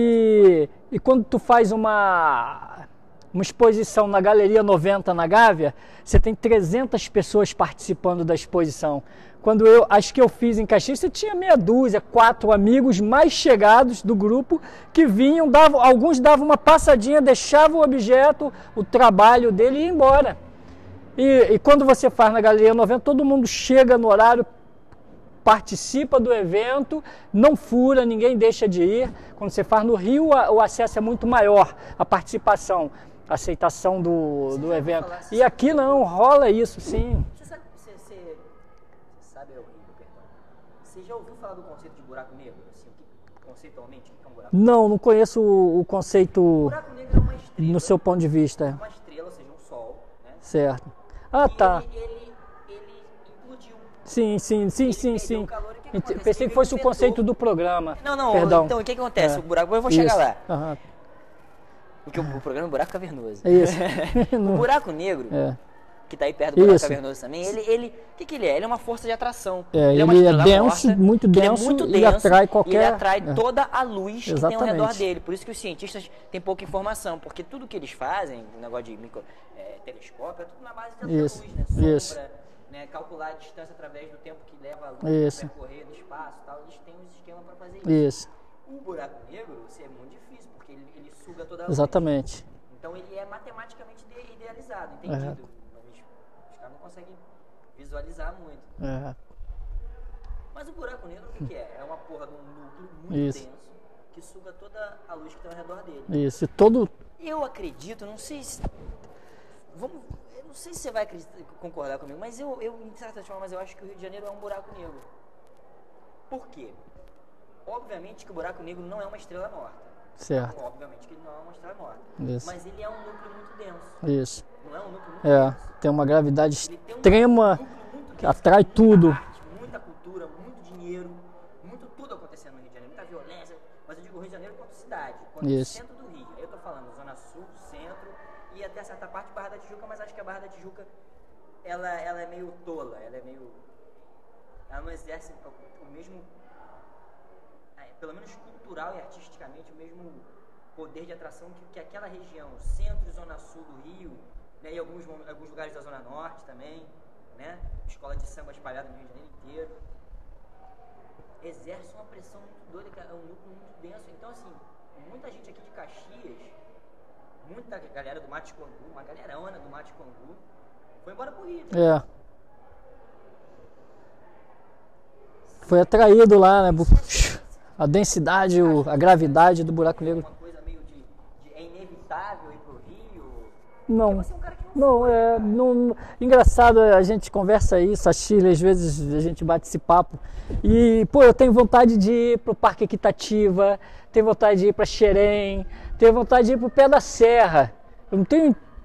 e, e quando tu faz uma, uma exposição na Galeria noventa na Gávea, você tem trezentas pessoas participando da exposição. Quando eu, acho que eu fiz em Caxias, você tinha meia dúzia, quatro amigos mais chegados do grupo que vinham, davam, alguns davam uma passadinha, deixavam o objeto, o trabalho dele e ia embora. E, e quando você faz na Galeria noventa, todo mundo chega no horário, participa do evento, não fura, ninguém deixa de ir. Quando você faz no Rio, a, o acesso é muito maior, a participação, a aceitação do, do evento. E aqui não, rola isso, sim. Você sabe, você, você, você sabe, é horrível, perdão. Você já ouviu falar do conceito de buraco negro? Assim, o que, conceitualmente, o que é um buraco negro? Não, não conheço o, o conceito Buraco negro é uma estrela. no seu ponto de É vista. uma estrela, ou seja, um sol, né? Certo. Ah, E tá. ele, ele, ele implodiu. Sim, sim, sim, Ele sim, perdeu sim. o calor, e o que que Ent- acontece? Pensei Ele que fosse o vetou- conceito do programa. Não, não, Perdão. então o que que acontece? É. O buraco, eu vou chegar Isso. lá. Aham. Porque o, o programa é um buraco cavernoso. É isso. O buraco negro, É. que tá aí perto do buraco Isso. cavernoso também, ele, ele, o que que ele é? Ele é uma força de atração. É, ele é uma ele é estrela denso, morta, muito ele é denso muito e denso, atrai e ele qualquer- atrai é. toda a luz que tem ao redor Exatamente. dele. Por isso que os cientistas têm pouca informação, porque tudo que eles fazem, o negócio de micro, é, telescópio, é tudo na base da Isso, luz, né? Sombra, isso. né? Calcular a distância através do tempo que leva a luz Isso. para percorrer no espaço e tal. Eles têm um esquema para fazer isso. Isso, O buraco negro, isso é muito difícil, porque ele, ele suga toda a luz. exatamente. Então ele é matematicamente ide- idealizado, entendido. É. Mas os caras não conseguem visualizar muito. É. Mas o buraco negro o que, que é? É uma porra de um núcleo muito Isso. denso que suga toda a luz que tem ao redor dele. Isso. E todo. Eu acredito, não sei se. Vamos. Eu não sei se você vai acreditar- concordar comigo, mas eu, eu, em certa forma, mas eu acho que o Rio de Janeiro é um buraco negro. Por quê? Obviamente que o buraco negro não é uma estrela morta. Certo. Obviamente que ele não é uma estrela morta. Isso. Mas ele é um núcleo muito denso. Isso. Não é um núcleo muito É. denso. Tem uma gravidade Ele tem um extrema núcleo muito que denso, atrai muita tudo. arte, muita cultura, muito dinheiro, muito tudo acontecendo no Rio de Janeiro, muita violência. Mas eu digo Rio de Janeiro quanto cidade, quanto Isso. centro do Rio. Aí eu tô falando Zona Sul, centro e até certa parte Barra da Tijuca, mas acho que a Barra da Tijuca ela, ela é meio tola, ela é meio. Ela não exerce o, o mesmo. É, pelo menos cultural e artisticamente, o mesmo poder de atração que, que aquela região, centro e zona sul do Rio, né, e alguns, mom- alguns lugares da zona norte também, né, escola de samba espalhada no Rio de Janeiro inteiro, exerce uma pressão muito doida, que é um núcleo muito denso. Então, assim, muita gente aqui de Caxias, muita galera do Mate Congu, uma galerona do Mate Congu, foi embora pro Rio. É. Foi atraído lá, né? bu- A densidade, o- a gravidade do buraco negro. Uma coisa meio de, de é inevitável ir pro Rio. Não. Você é um cara que não Não, é. Não, engraçado, a gente conversa isso, a Chile, às vezes a gente bate esse papo. E, pô, eu tenho vontade de ir pro Parque Equitativa, tenho vontade de ir pra Xerém, tenho vontade de ir pro Pé da Serra. Eu não tenho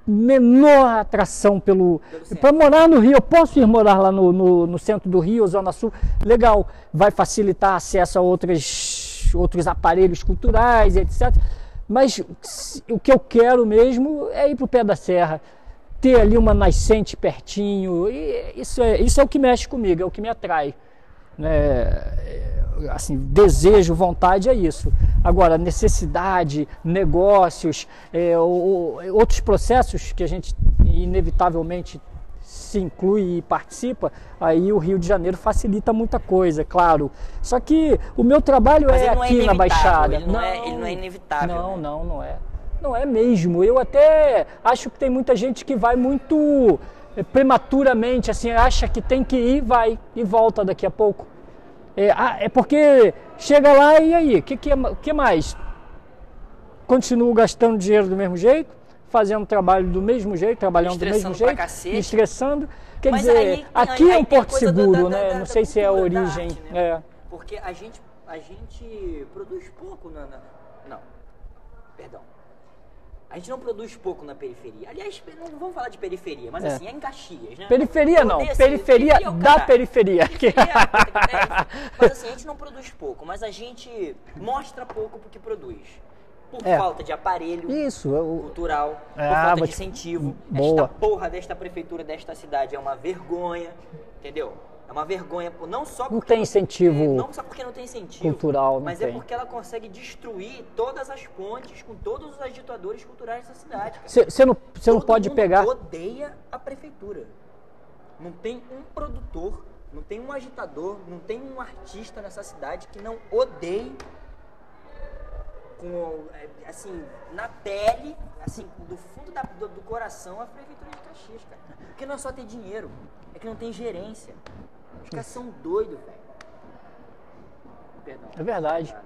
menor atração pelo... Para morar no Rio, eu posso ir morar lá no, no, no centro do Rio, Zona Sul, legal, vai facilitar acesso a outras, outros aparelhos culturais, etcétera. Mas o que eu quero mesmo é ir para o pé da serra, ter ali uma nascente pertinho, e isso é, isso é o que mexe comigo, é o que me atrai. É, assim, desejo, vontade é isso. Agora, necessidade, negócios, é, ou, ou, outros processos que a gente inevitavelmente se inclui e participa, aí o Rio de Janeiro facilita muita coisa, claro. Só que o meu trabalho Mas é aqui é na Baixada. Ele não, não, é, ele não é inevitável. Não, né? não, não é. Não é mesmo. Eu até acho que tem muita gente que vai muito prematuramente, assim, acha que tem que ir, vai e volta daqui a pouco. É, é porque chega lá e aí, o que, que, que mais? Continuo gastando dinheiro do mesmo jeito, fazendo trabalho do mesmo jeito, trabalhando do mesmo jeito, me estressando. Quer Mas dizer, aí, aqui aí, é um aí porto seguro, da, né? Da, não da, sei da se é a cultura, origem. arte, né? É. Porque a gente, a gente produz pouco na, na... Não, perdão. A gente não produz pouco na periferia. Aliás, não vamos falar de periferia, mas é. assim, é em Caxias, né? Periferia não, assim, periferia periferia da periferia. periferia mas assim, a gente não produz pouco, mas a gente mostra pouco porque produz. Por é. falta de aparelho Isso, eu... cultural, é, por falta de te... incentivo. Boa. Esta porra desta prefeitura, desta cidade é uma vergonha, entendeu? É uma vergonha, não só porque... Não tem incentivo é, não só porque não tem incentivo, cultural, não mas tem. é porque ela consegue destruir todas as pontes com todos os agitadores culturais dessa cidade. Você não, cê não pode mundo pegar... odeia a prefeitura. Não tem um produtor, não tem um agitador, não tem um artista nessa cidade que não odeie com, assim, na pele, assim, do fundo da, do, do coração, a prefeitura de Caxias, cara. Porque não é só ter dinheiro, é que não tem gerência. Os caras são doidos, velho. Perdão. É verdade.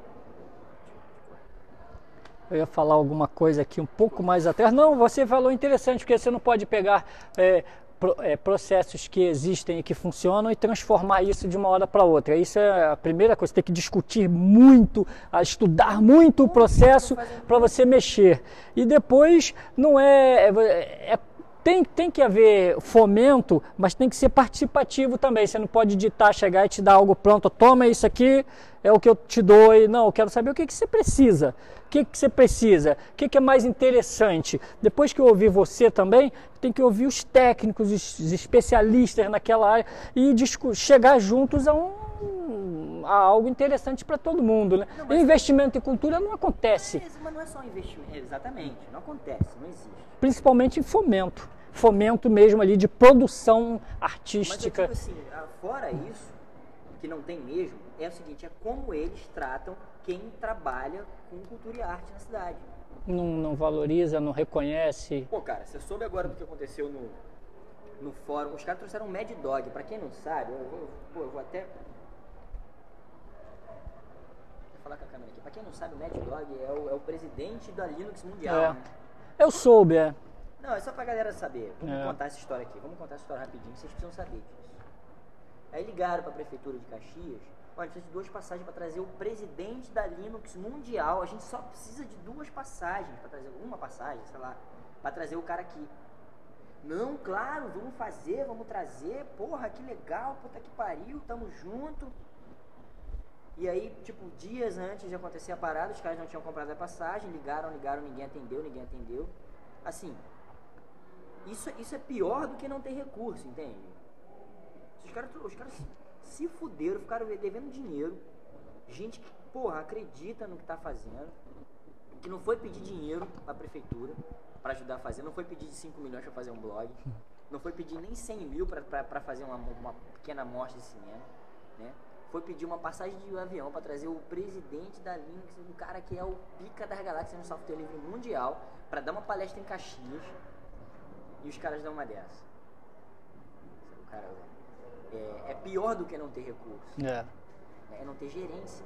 Eu ia falar alguma coisa aqui um pouco mais atrás. Não, você falou interessante, porque você não pode pegar é, pro, é, processos que existem e que funcionam e transformar isso de uma hora para outra. Isso é a primeira coisa, tem que discutir muito, estudar muito o processo para você mexer. E depois não é... é, é Tem, tem que haver fomento, mas tem que ser participativo também. Você não pode ditar, chegar e te dar algo pronto. Toma isso aqui, é o que eu te dou. E não, eu quero saber o que, que você precisa. O que, que você precisa? O que, que é mais interessante? Depois que eu ouvir você também, tem que ouvir os técnicos, os especialistas naquela área e chegar juntos a, um, a algo interessante para todo mundo. Né? Não, mas... investimento em cultura não acontece. Mas, mas não é só investimento, exatamente. Não acontece, não existe. Principalmente em fomento. Fomento mesmo ali de produção artística. Mas eu digo assim, fora isso, que não tem mesmo, é o seguinte, é como eles tratam quem trabalha com cultura e arte na cidade. Não, não valoriza, não reconhece. Pô, cara, você soube agora do que aconteceu no, no fórum? Os caras trouxeram um Mad Dog, pra quem não sabe, eu vou, pô, eu vou até... Vou falar com a câmera aqui. Pra quem não sabe, o Mad Dog é o, é o presidente da Linux Mundial, é. né? Eu soube, é. Não, é só pra galera saber. Vamos é. contar essa história aqui. Vamos contar essa história rapidinho, vocês precisam saber disso. Aí ligaram pra prefeitura de Caxias. Olha, a gente precisa de duas passagens para trazer o presidente da Linux Mundial. A gente só precisa de duas passagens para trazer, uma passagem, sei lá, para trazer o cara aqui. Não, claro, vamos fazer, vamos trazer. Porra, que legal, puta que pariu, tamo junto. E aí, tipo, dias antes de acontecer a parada, os caras não tinham comprado a passagem, ligaram, ligaram, ninguém atendeu, ninguém atendeu. Assim, isso, isso é pior do que não ter recurso, entende? Os caras, os caras se fuderam, ficaram devendo dinheiro. Gente que, porra, acredita no que tá fazendo, que não foi pedir dinheiro pra prefeitura pra ajudar a fazer, não foi pedir cinco milhões pra fazer um blog, não foi pedir nem cem mil pra, pra, pra fazer uma, uma pequena amostra de cinema, né? Foi pedir uma passagem de avião pra trazer o presidente da Linux, um cara que é o pica das galáxias no software livre mundial, pra dar uma palestra em Caxias, e os caras dão uma dessa. O cara... É, é pior do que não ter recurso. É. É não ter gerência.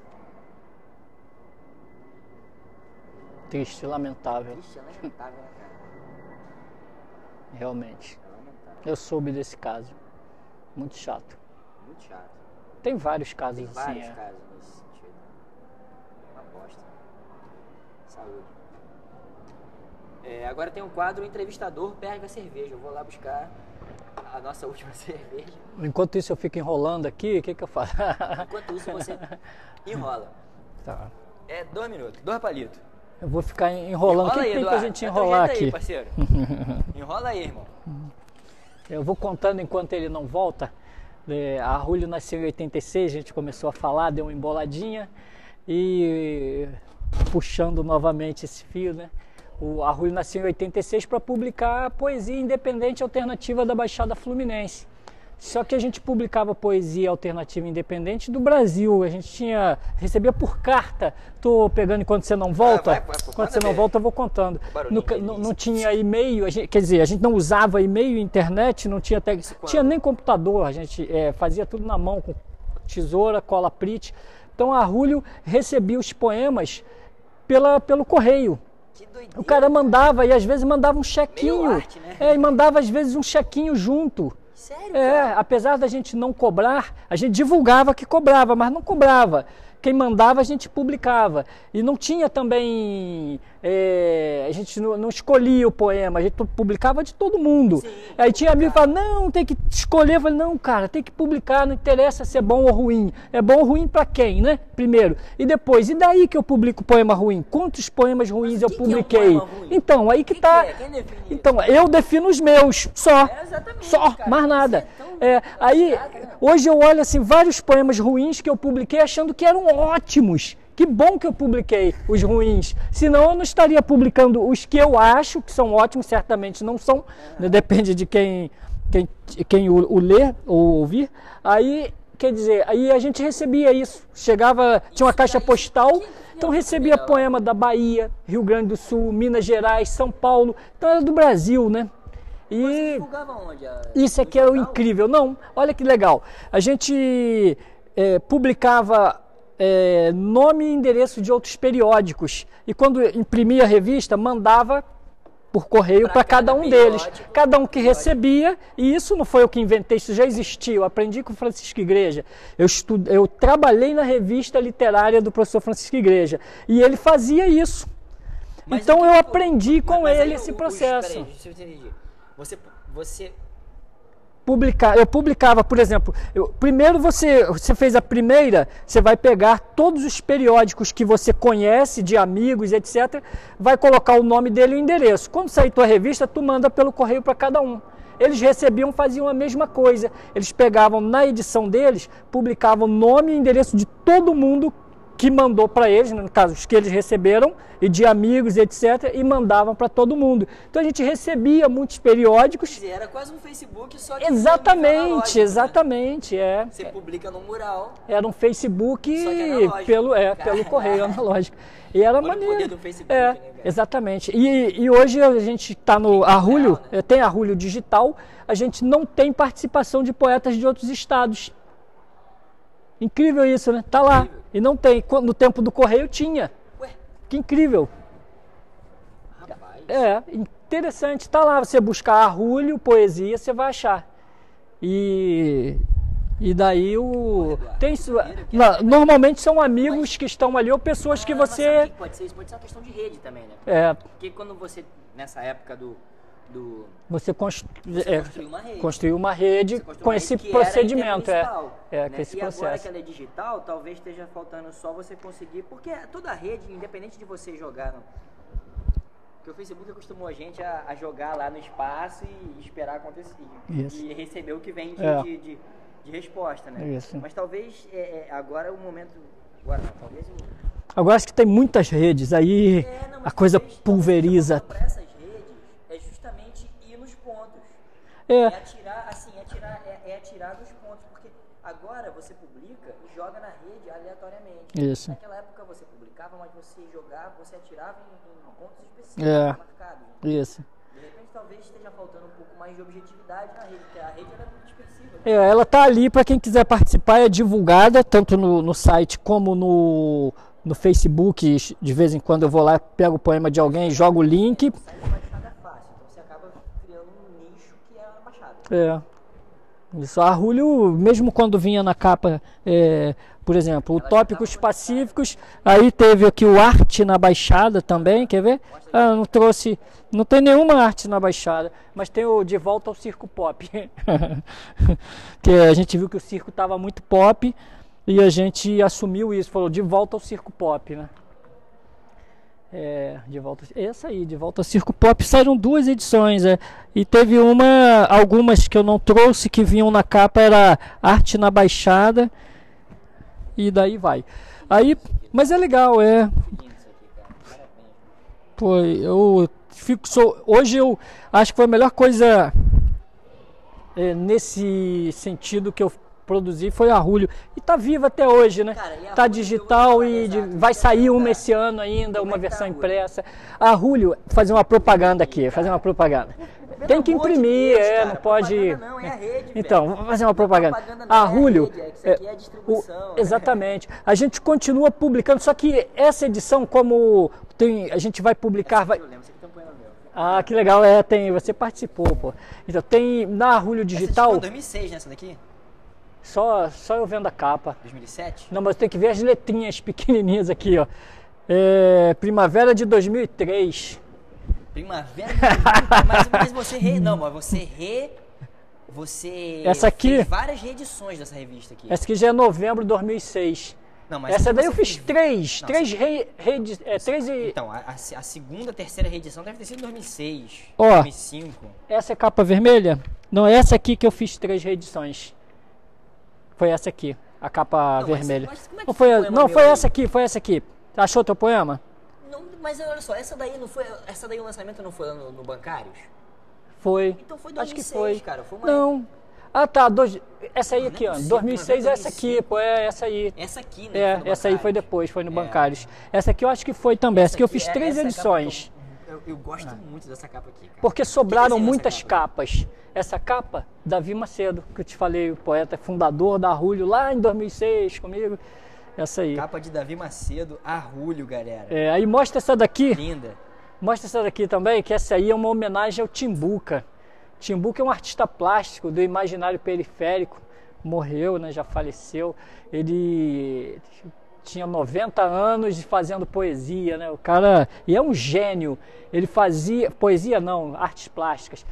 Triste, lamentável. Triste, é lamentável, né, cara? Realmente. É lamentável. Eu soube desse caso. Muito chato. Muito chato. Tem vários casos Tem assim. vários é. casos nesse sentido. Uma bosta. Saúde. É, agora tem um quadro, o entrevistador pega a cerveja. Eu vou lá buscar a nossa última cerveja. Enquanto isso eu fico enrolando aqui, o que que eu faço? Enquanto isso você enrola. Tá. É dois minutos, dois palitos. Eu vou ficar enrolando. O que tem pra gente enrolar aqui? Aí, parceiro. Enrola aí, irmão. Eu vou contando enquanto ele não volta. A Rúlio nasceu em oitenta e seis, a gente começou a falar, deu uma emboladinha. E puxando novamente esse fio, né? O Arrulho nasceu em oitenta e seis para publicar poesia independente alternativa da Baixada Fluminense. Só que a gente publicava poesia alternativa independente do Brasil. A gente tinha recebia por carta. Tô pegando enquanto você não volta. Ah, vai, vai, vai, enquanto você não volta, eu vou contando. No, não, não tinha e-mail, a gente, quer dizer, a gente não usava e-mail, internet, não tinha até, tinha nem computador. A gente é, fazia tudo na mão com tesoura, cola prit. Então a Arrulho recebia os poemas pela, pelo correio. Que doideira, o cara mandava, e às vezes mandava um chequinho. Meio arte, né? É, e mandava às vezes um chequinho junto. Sério? É, cara? Apesar da gente não cobrar, a gente divulgava que cobrava, mas não cobrava. Quem mandava a gente publicava. E não tinha também... É, a gente não, não escolhia o poema, a gente publicava de todo mundo. Sim, aí tinha amigo que falava, não, tem que escolher. Eu falei, não, cara, tem que publicar, não interessa se é bom ou ruim. É bom ou ruim pra quem, né? Primeiro. E depois, e daí que eu publico poema ruim? Quantos poemas ruins mas eu que publiquei? Que é um poema ruim? Então, aí que, que tá... Que é? Quem define isso? Então, eu defino os meus, só. É, exatamente, só, cara. mais nada. É, é, aí, hoje eu olho assim, vários poemas ruins que eu publiquei achando que eram ótimos. Que bom que eu publiquei os ruins, senão eu não estaria publicando os que eu acho que são ótimos, certamente não são, né? Depende de quem, quem, quem o, o ler ou ouvir. Aí, quer dizer, aí a gente recebia isso, chegava, tinha uma caixa postal, então recebia poema da Bahia, Rio Grande do Sul, Minas Gerais, São Paulo, então era do Brasil, né? E você divulgava onde? Isso aqui era o incrível. Não, olha que legal. A gente é, publicava é, nome e endereço de outros periódicos. E quando imprimia a revista, mandava por correio para cada um deles. Cada um que recebia, e isso não foi eu que inventei, isso já existia. Eu aprendi com o Francisco Igreja. Eu, estudo, eu trabalhei na revista literária do professor Francisco Igreja. E ele fazia isso. Mas então eu aprendi com mas, mas ele esse o, processo. Peraí, deixa eu entender. Você, você... Publicar, eu publicava, por exemplo, eu, primeiro você, você fez a primeira, você vai pegar todos os periódicos que você conhece, de amigos, etcétera, vai colocar o nome dele e o endereço. Quando sair tua revista, tu manda pelo correio para cada um. Eles recebiam, faziam a mesma coisa. Eles pegavam na edição deles, publicavam nome e endereço de todo mundo que mandou para eles, no caso, os que eles receberam, e de amigos, etcétera, e mandavam para todo mundo. Então a gente recebia muitos periódicos. Era quase um Facebook, só que exatamente, exatamente, né? é. Você publica no mural. Era um Facebook só que analógico, pelo, é, pelo correio analógico. E era Olha maneiro. O poder do Facebook, é, né, cara? Exatamente. E, e hoje a gente está no Arrulho, né? Tem Arrulho Digital, a gente não tem participação de poetas de outros estados. Incrível isso, né? Tá lá. Incrível. E não tem. No tempo do correio tinha. Ué? Que incrível. Rapaz. É, interessante. Tá lá. Você buscar Arrulho, poesia, você vai achar. E, e daí o. Tem, na, normalmente são amigos que estão ali ou pessoas que você. Que pode ser isso, pode ser uma questão de rede também, né? É. Porque quando você, nessa época do. Do... Você, constru... você é, construiu uma rede, construiu uma rede com uma esse rede procedimento. É, é, né? com esse e processo. agora que ela é digital, talvez esteja faltando só você conseguir, porque toda a rede, independente de você jogar, no... porque o Facebook acostumou a gente a, a jogar lá no espaço e esperar acontecer. Isso. E receber o que vem de, é. de, de, de resposta, né? Isso. Mas talvez é, é, agora é o momento... Agora não, talvez... O... Agora acho que tem muitas redes, aí é, não, a coisa talvez, pulveriza. Para essas redes, é justamente ir nos pontos. É. É atirar, assim, é atirar, é, é atirar dos pontos, porque agora você publica e joga na rede aleatoriamente. Isso. Naquela época você publicava, mas você jogava, você atirava em, em pontos específicos, é. marcados. Isso. De repente talvez esteja faltando um pouco mais de objetividade na rede, porque a rede era muito dispersiva. É, ela tá ali para quem quiser participar, é divulgada tanto no, no site como no, no Facebook. De vez em quando eu vou lá, pego o poema de alguém, jogo o link. O site da Baixada é fácil, então você acaba criando um nicho que é a Baixada. É. Isso, a Arrulho, mesmo quando vinha na capa, é, por exemplo, Utópicos Pacíficos, aí teve aqui o Arte na Baixada também, quer ver? Ah, não trouxe, não tem nenhuma arte na Baixada, mas tem o De Volta ao Circo Pop. Que a gente viu que o circo estava muito pop e a gente assumiu isso, falou de volta ao circo pop, né? É, de volta, essa aí, de volta ao Circo Pop, saíram duas edições, é, e teve uma, algumas que eu não trouxe que vinham na capa, era Arte na Baixada, e daí vai. Aí, mas é legal, é. Pô, eu fico, sou, hoje eu acho que foi a melhor coisa é, nesse sentido que eu produzir foi a Arrulho. E tá viva até hoje, né? Cara, tá digital e de, vai sair uma esse ano ainda, Como uma é versão tá impressa. A Arrulho, fazer uma propaganda aqui, fazer uma propaganda. Pelo Tem que imprimir, Deus, é, cara, não pode. Não, é a rede, então, vamos fazer uma propaganda. A Arrulho, é a rede, é, é a distribuição. O, exatamente. A gente continua publicando, só que essa edição, como tem, a gente vai publicar. Vai... Ah, que legal, é, tem, você participou, pô. Então, tem na Arrulho Digital. Essa dois mil e seis, né, essa daqui? Só, só eu vendo a capa. dois mil e sete? Não, mas tem que ver as letrinhas pequenininhas aqui, ó. É, primavera de dois mil e três. Primavera de dois mil e três? mas, mas você re... Não, mas você re... Você essa aqui, fez várias reedições dessa revista aqui. Essa aqui já é novembro de dois mil e seis. Não, mas essa daí eu fiz fez... três. Não, três re... Re... É, três e... Então, a, a, a segunda, terceira reedição deve ter sido em dois mil e seis, ó, dois mil e cinco. Essa é capa vermelha? Não, é essa aqui que eu fiz três reedições. Foi essa aqui, a capa não, vermelha. Mas, mas não, foi, não foi essa aqui, foi essa aqui. Achou teu poema? Não, mas olha só, essa daí não foi, essa daí o lançamento não foi no, no Bancários? Foi. Então foi dois mil e seis, acho que foi. Cara, foi uma... Não. Ah, tá, dois, essa aí não, aqui, não é ó, dois mil e seis é essa aqui, pô, é essa aí. Essa aqui, né? É, essa aí foi depois, foi no é. Bancários. Essa aqui eu acho que foi também, essa, essa aqui eu fiz é, três edições. Eu, eu, eu gosto ah. muito dessa capa aqui, cara. Porque sobraram muitas capa? capas. Essa capa, Davi Macedo, que eu te falei, o poeta fundador da Arrulho lá em dois mil e seis comigo. Essa aí. Capa de Davi Macedo, Arrulho, galera. É, aí mostra essa daqui. Linda. Mostra essa daqui também, que essa aí é uma homenagem ao Timbuca. Timbuca é um artista plástico do imaginário periférico. Morreu, né, já faleceu. Ele tinha noventa anos e fazendo poesia, né? O cara, e é um gênio. Ele fazia poesia não, artes plásticas.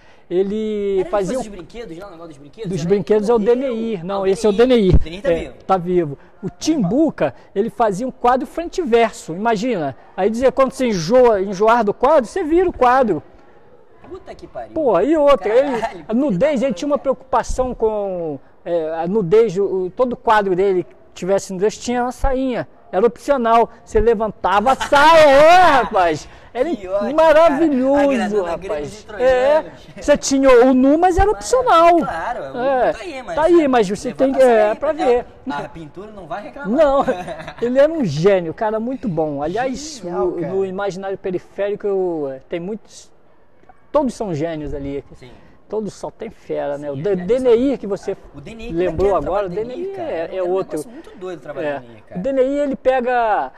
Ele Era fazia ele um... dos brinquedos, não, o negócio dos brinquedos. Dos brinquedos é o D N I, não, esse é o D N I. O D N I tá vivo. Tá vivo. O Timbuca, ele fazia um quadro frente e verso. Imagina. Aí dizia quando você enjoa, enjoar do quadro, você vira o quadro. Puta que pariu. Pô, e outra, ele, a nudez, ele tinha uma preocupação com é, a nudez, o, todo o quadro dele tivesse nudez, tinha uma sainha. Era opcional. Você levantava a saia, é, rapaz. Era ótimo, maravilhoso, rapaz. É, você tinha o nu, mas era opcional. Claro, é, tá aí, mas, tá aí, mas você tem que. É, pra ver. A pintura não vai reclamar. Não, ele era um gênio, cara, muito bom. Aliás, Genial, o, no imaginário periférico eu, tem muitos. Todos são gênios ali. Sim. Todos só tem fera, Sim, né? O D N I que você o D N I, lembrou agora, o D N I é, é outro. Um muito doido trabalhar é. D N I, cara. O D N I ele pega.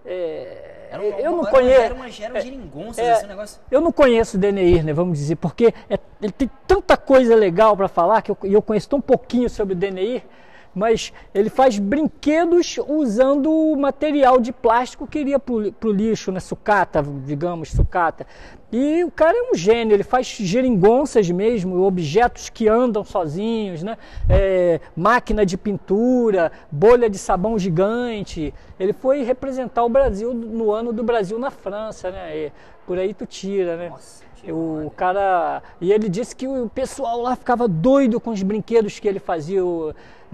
É, era um, eu não era conheço. Era uma, era uma geringonça, é, esse negócio. Eu não conheço o D N I, né? Vamos dizer, porque é, ele tem tanta coisa legal para falar que eu, eu conheço tão pouquinho sobre o D N I. Mas ele faz brinquedos usando material de plástico que iria para o lixo, né? Sucata, digamos, sucata. E o cara é um gênio, ele faz geringonças mesmo, objetos que andam sozinhos, né? É, máquina de pintura, bolha de sabão gigante. Ele foi representar o Brasil no ano do Brasil na França, né? E por aí tu tira, né? Nossa. O cara, e ele disse que o pessoal lá ficava doido com os brinquedos que ele fazia, o,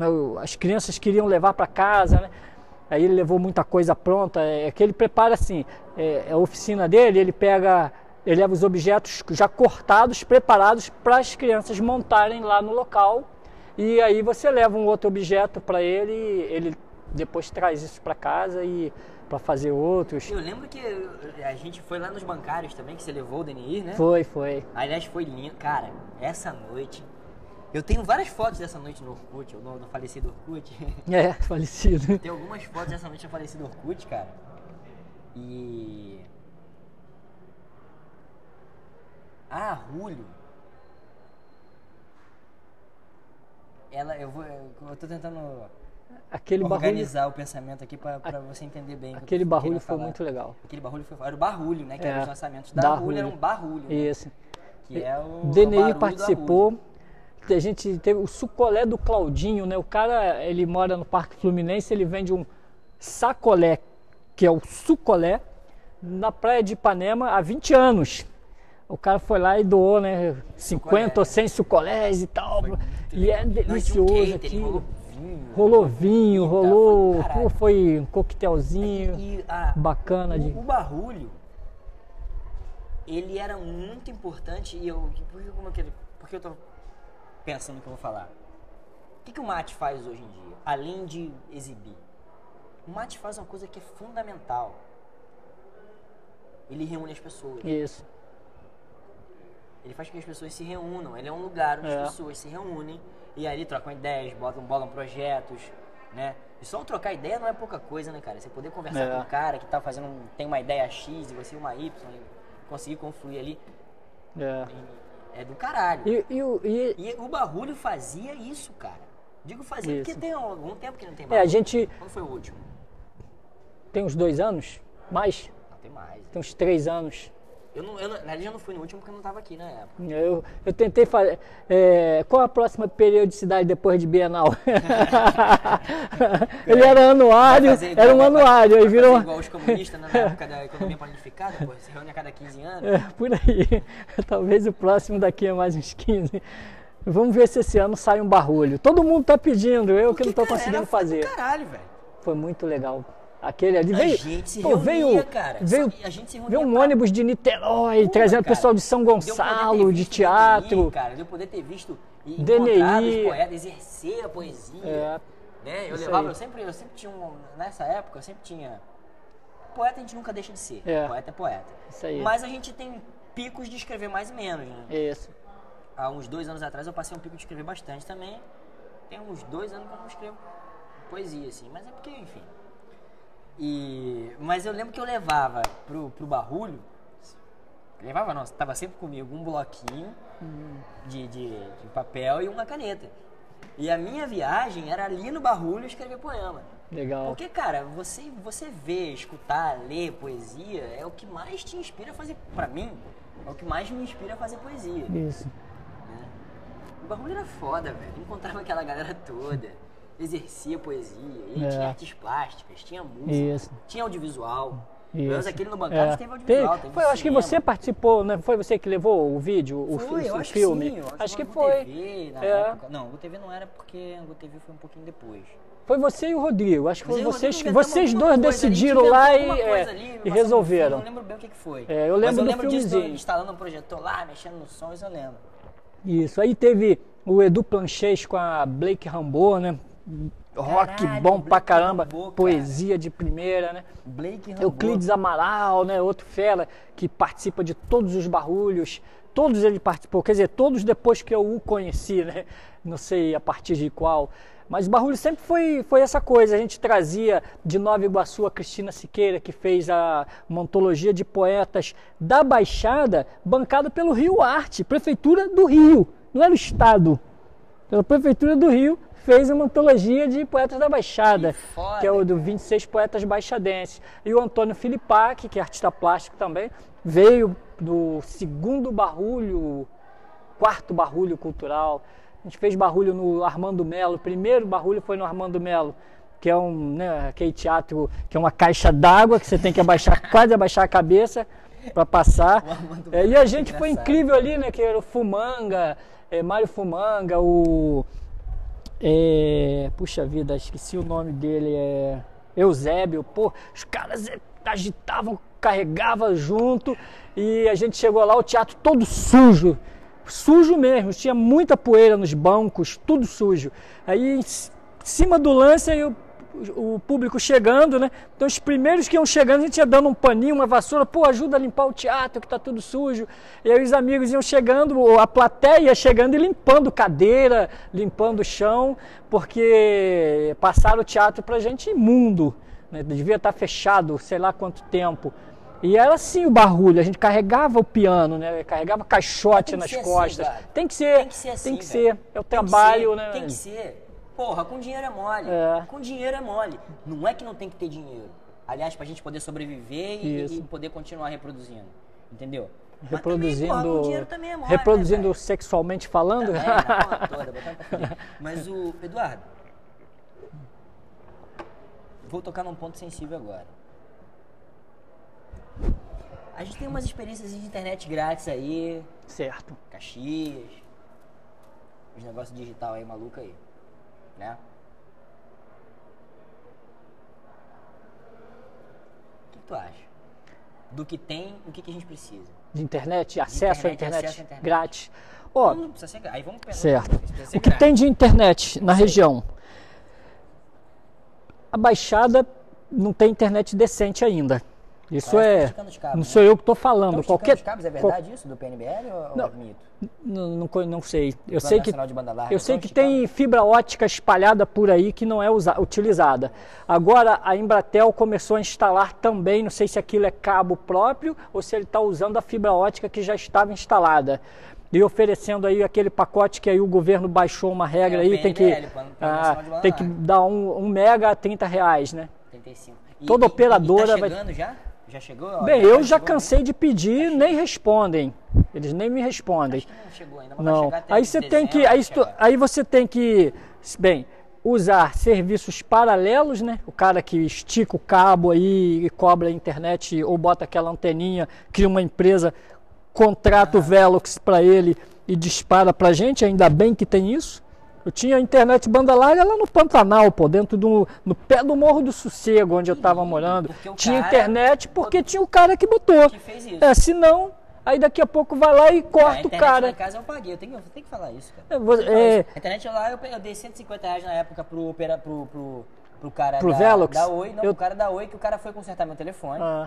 as crianças queriam levar para casa, né? Aí ele levou muita coisa pronta, é que ele prepara assim, é, é a oficina dele, ele pega, ele leva os objetos já cortados, preparados para as crianças montarem lá no local, e aí você leva um outro objeto para ele, ele depois traz isso para casa e para fazer outros. Eu lembro que a gente foi lá nos Bancários também, que você levou o D N I, né? Foi, foi. Aliás, foi lindo. Cara, essa noite... Eu tenho várias fotos dessa noite no Orkut, no, no falecido Orkut. É, falecido. Tem algumas fotos dessa noite no falecido Orkut, cara. E... Ah, Arrulho. ela, eu vou, eu tô tentando aquele organizar barulho, o pensamento aqui para você entender bem. Aquele barulho foi muito legal. Aquele barulho foi, era o barulho, né? Que é, era os lançamentos da Arrulho, era um barulho. Né? Isso. Que é o D N I participou. A gente teve o sucolé do Claudinho, né? O cara, ele mora no Parque Fluminense, ele vende um sacolé, que é o sucolé, na praia de Ipanema há vinte anos. O cara foi lá e doou, né? cinquenta ou cem sucolés e tal. E é delicioso aquilo. Rolou vinho, rolou. Pô, foi um coquetelzinho e, a, bacana. O, de... o barulho, ele era muito importante. E eu. Por que, como eu, porque eu tô pensando no que eu vou falar? O que, que o mate faz hoje em dia? Além de exibir, o mate faz uma coisa que é fundamental. Ele reúne as pessoas. Isso. Ele faz com que as pessoas se reúnam. Ele é um lugar onde é. as pessoas se reúnem e ali trocam ideias, botam, bolam projetos, né? E só trocar ideia não é pouca coisa, né, cara? Você poder conversar é. com um cara que tá fazendo, um, tem uma ideia X e você uma Y, e conseguir confluir ali. É, é do caralho. E, e, e, e o Barulho fazia isso, cara. Digo fazia isso. porque tem algum tempo que não tem Barulho. Barulho. É, a gente... Quando foi o último? Tem uns dois anos? Mais? Não, tem mais. Tem uns três anos. Eu, não, eu na verdade, eu não fui no último porque eu não estava aqui na época. Eu, eu tentei fazer... É, qual a próxima periodicidade depois de Bienal? Ele era anuário, igual, era um anuário. Aí virou... igual os comunistas na época da economia planificada, pô, se reúne a cada quinze anos. É, por aí. Talvez o próximo daqui a mais uns quinze. Vamos ver se esse ano sai um barulho. Todo mundo tá pedindo, eu porque, que não tô cara, conseguindo fazer. Caralho, velho. Foi muito legal. Aquele ali veio, a gente se pô, reunia, veio, cara. Veio, a gente se veio um pra... ônibus de Niterói, Pô, trazendo cara, pessoal de São Gonçalo, de teatro. D N I, cara, deu poder ter visto e D N I, encontrado os poetas, exercer a poesia. É, né? Eu levava, eu sempre, eu sempre tinha um, nessa época, eu sempre tinha... Poeta a gente nunca deixa de ser, é, poeta é poeta. Isso aí. Mas a gente tem picos de escrever mais e menos, né? Isso. Há uns dois anos atrás eu passei um pico de escrever bastante também. Tem uns dois anos que eu não escrevo poesia, assim, mas é porque, enfim... E, mas eu lembro que eu levava pro, pro Barulho, levava não, tava sempre comigo um bloquinho uhum. de, de, de papel e uma caneta. E a minha viagem era ali no Barulho escrever poema. Legal. Porque, cara, você, você ver, escutar, ler poesia é o que mais te inspira a fazer, pra mim, é o que mais me inspira a fazer poesia. Isso. Né? O Barulho era foda, velho. Encontrava aquela galera toda. Exercia poesia, e é. tinha artes plásticas, tinha música, Isso. tinha audiovisual. Isso. Mas aquele no bancada é. teve audiovisual, teve foi, Acho que você participou, né? Foi você que levou o vídeo, foi, o, eu o acho filme? Que sim, eu acho, acho que, que foi. T V, na é. época. Não, o T V não era porque o T V foi um pouquinho depois. Foi você e o Rodrigo, acho que foi vocês, vocês dois coisa, decidiram lá e, é, ali, e resolveram. Eu não lembro bem o que, que foi. É, eu lembro Mas eu do lembro filmezinho. disso, instalando um projetor lá, mexendo no som, isso eu lembro. Isso, aí teve o Edu Planchês com a Blake Rambo, né? Rock Caralho, bom pra caramba, Rambo, cara. Poesia de primeira, né? Blake Rambo. Euclides Amaral, né? Outro fera que participa de todos os barulhos. Todos ele participou, quer dizer, todos depois que eu o conheci, né? Não sei a partir de qual. Mas o barulho sempre foi, foi essa coisa. A gente trazia de Nova Iguaçu a Cristina Siqueira, que fez a, uma antologia de poetas da Baixada, bancada pelo Rio Arte, Prefeitura do Rio. Não era o Estado, pela Prefeitura do Rio. Fez uma antologia de poetas da Baixada, que, que é o do vinte e seis Poetas Baixadenses. E o Antônio Filipac, que é artista plástico também, veio do segundo barulho, quarto barulho cultural. A gente fez barulho no Armando Melo, o primeiro barulho foi no Armando Melo, que é um, né, aquele teatro que é uma caixa d'água, que você tem que abaixar, quase abaixar a cabeça para passar. É, e a gente foi incrível ali, né, que era o Fumanga, é, Mário Fumanga, o... É, puxa vida, esqueci o nome dele, é Eusébio. Pô, os caras agitavam, carregavam junto e a gente chegou lá, o teatro todo sujo, sujo mesmo, tinha muita poeira nos bancos, tudo sujo. Aí em cima do lance, aí o, o público chegando, né? Então os primeiros que iam chegando, a gente ia dando um paninho, uma vassoura, pô, ajuda a limpar o teatro que tá tudo sujo. E aí os amigos iam chegando, a plateia ia chegando e limpando cadeira, limpando o chão, porque passaram o teatro pra gente imundo, né? Devia estar fechado, sei lá quanto tempo. E era assim o barulho, a gente carregava o piano, né? Carregava caixote nas costas. Assim, tem que ser, tem que ser assim, tem que velho. ser. É o trabalho, ser, né? Tem que ser. Porra, com dinheiro é mole. É. Com dinheiro é mole. Não é que não tem que ter dinheiro. Aliás, pra gente poder sobreviver e, e poder continuar reproduzindo. Entendeu? Reproduzindo, também, porra, com dinheiro também é mole, reproduzindo né, sexualmente falando. Também, na porra toda, botando pra fuder. Mas o Eduardo, vou tocar num ponto sensível agora. A gente tem umas experiências de internet grátis aí. Certo. Caxias. Os negócios digital aí, maluco aí. Né? O que tu acha? Do que tem, o que, que a gente precisa? De internet, de acesso, internet, à internet, acesso à internet. grátis. Ó, Não precisa ser, aí vamos pensar. certo. Ser O que grátis. tem de internet na região? A Baixada não tem internet decente ainda. Isso Parece que é. tá esticando os cabos, Não né? sou eu que estou falando. Estão Qualquer. os cabos, é verdade isso, do P N B L ou Não. é mito? Não, não, co- não sei. Eu Plano sei que, Nacional de Banda Larga, eu sei estão que tem esticando? fibra ótica espalhada por aí que não é usa, utilizada. Agora a Embratel começou a instalar também, não sei se aquilo é cabo próprio ou se ele está usando a fibra ótica que já estava instalada. E oferecendo aí aquele pacote que aí o governo baixou uma regra É, o aí, tem que, P N B L, Plano Nacional ah, de Banda tem que Larga. dar um, um mega a trinta reais, né? trinta e cinco. E, Toda e- operadora e tá vai- chegando já? Já chegou? Ó, Bem, já eu já chegou, cansei de pedir, nem respondem. Eles nem me respondem. Acho que não chegou ainda, mas vai Não. chegar até Aí você tem dezembro, que, vai aí, isto- chegar. aí você tem que, bem, usar serviços paralelos, né? O cara que estica o cabo aí e cobra a internet ou bota aquela anteninha, cria uma empresa, contrata o Velox para ele e dispara pra gente. Ainda bem que tem isso. Eu tinha internet banda larga lá no Pantanal, pô, dentro do no pé do Morro do Sossego, onde eu tava morando. Porque o Tinha cara internet porque tinha o cara que botou. que fez isso. É, se não, aí daqui a pouco vai lá e A corta o internet cara. lá em casa eu paguei, eu tenho, eu tenho que falar isso, cara. É, você- Eu tenho que falar é- isso. A internet lá eu, pe- eu dei cento e cinquenta reais na época pro, opera, pro, pro, pro cara Pro da, Velox? da Oi, não, Eu- o cara da Oi, que o cara foi consertar meu telefone. Ah,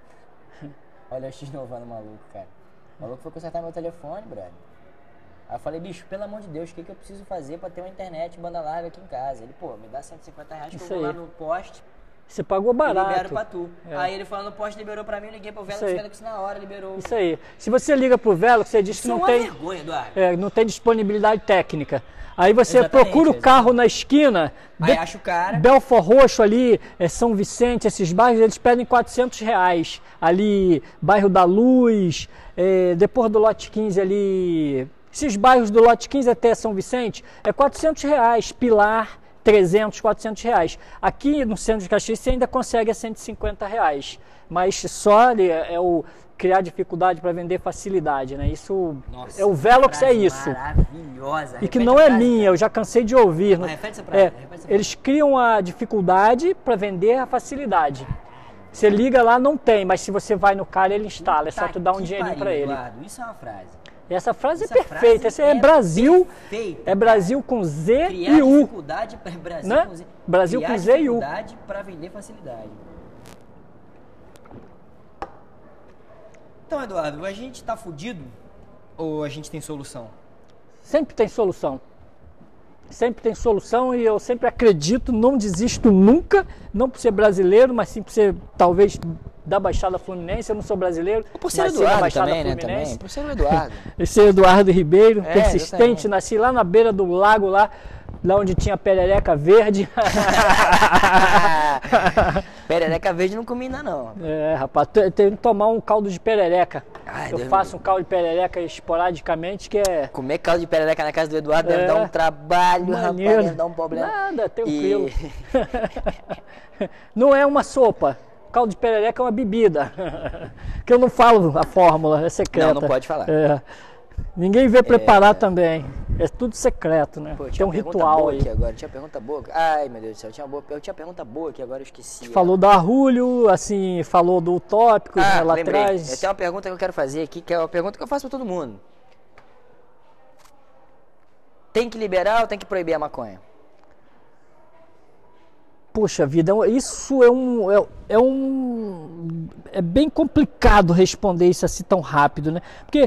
Olha o X novando maluco, cara. O maluco foi consertar meu telefone, brother. Aí eu falei, bicho, pelo amor de Deus, o que, que eu preciso fazer pra ter uma internet banda larga aqui em casa? Ele, pô, me dá cento e cinquenta reais que Isso eu vou lá aí. no poste você pagou e barato. libero pra tu. É. Aí ele falou no poste, liberou pra mim, eu liguei pro Velox, Isso aí. o Velox na hora liberou. Isso aí. Se você liga pro Velox, você diz que Isso é não uma tem, vergonha, Eduardo. é, não tem disponibilidade técnica. Aí você Exatamente, procura o carro na esquina, Aí Be- acha o cara. Belfor Roxo ali, é, São Vicente, esses bairros, eles pedem quatrocentos reais. Ali, bairro da Luz, é, depois do lote quinze ali, esses bairros do lote quinze até São Vicente, é quatrocentos reais. Pilar, trezentos, quatrocentos reais. Aqui no centro de Caxias você ainda consegue a cento e cinquenta reais. Mas só ali é, é o criar dificuldade para vender facilidade, né? Isso, Nossa, é o Velox é frase isso. Maravilhosa. E que Repete não a é frase, minha, cara. eu já cansei de ouvir. Mas repete essa frase, É, repete essa frase. eles criam a dificuldade para vender a facilidade. Você liga lá, não tem, mas se você vai no cara, ele instala. É só Tá tu dar um que dinheirinho pariu, para ele. Eduardo, isso é uma frase. Essa frase Essa é perfeita. frase Essa é, é Brasil. perfeita, É Brasil com Z Criar e U. dificuldade para Brasil Né? com Z. Brasil Criar com Z e U. dificuldade para vender facilidade. Então, Eduardo, a gente tá fudido ou a gente tem solução? Sempre tem solução. Sempre tem solução e eu sempre acredito, não desisto nunca, não por ser brasileiro, mas sim por ser talvez da Baixada Fluminense. Eu não sou brasileiro, Por ser nasci na Eduardo Baixada também, né? Fluminense. Também. Por ser o Eduardo. Eu sou Eduardo Ribeiro, É, persistente, exatamente. nasci lá na beira do lago, lá, lá onde tinha perereca verde. Perereca verde não combina, não. É, rapaz, te- tenho que tomar um caldo de perereca. Ai, eu Deus faço me um caldo de perereca esporadicamente, que é Comer caldo de perereca na casa do Eduardo É. deve dar um trabalho, maneiro. rapaz, deve dar um problema. Nada, tranquilo. E- Não é uma sopa. Caldo de perereca é uma bebida. Que eu não falo a fórmula, é secreta. Não, não pode falar. É. Ninguém vê preparar também. É tudo secreto, né? Pô, Tem tinha um uma pergunta ritual boa aí. aqui agora, tinha pergunta boa. Ai, meu Deus do céu, tinha, boa, eu tinha pergunta boa aqui, agora eu esqueci. Falou do Arrulho, assim, falou do utópico, ah, né, lá lembrei. atrás. Eu tenho uma pergunta que eu quero fazer aqui, que é uma pergunta que eu faço pra todo mundo. Tem que liberar ou tem que proibir a maconha? Poxa vida, isso é um, é, é um... É bem complicado responder isso assim tão rápido, né? Porque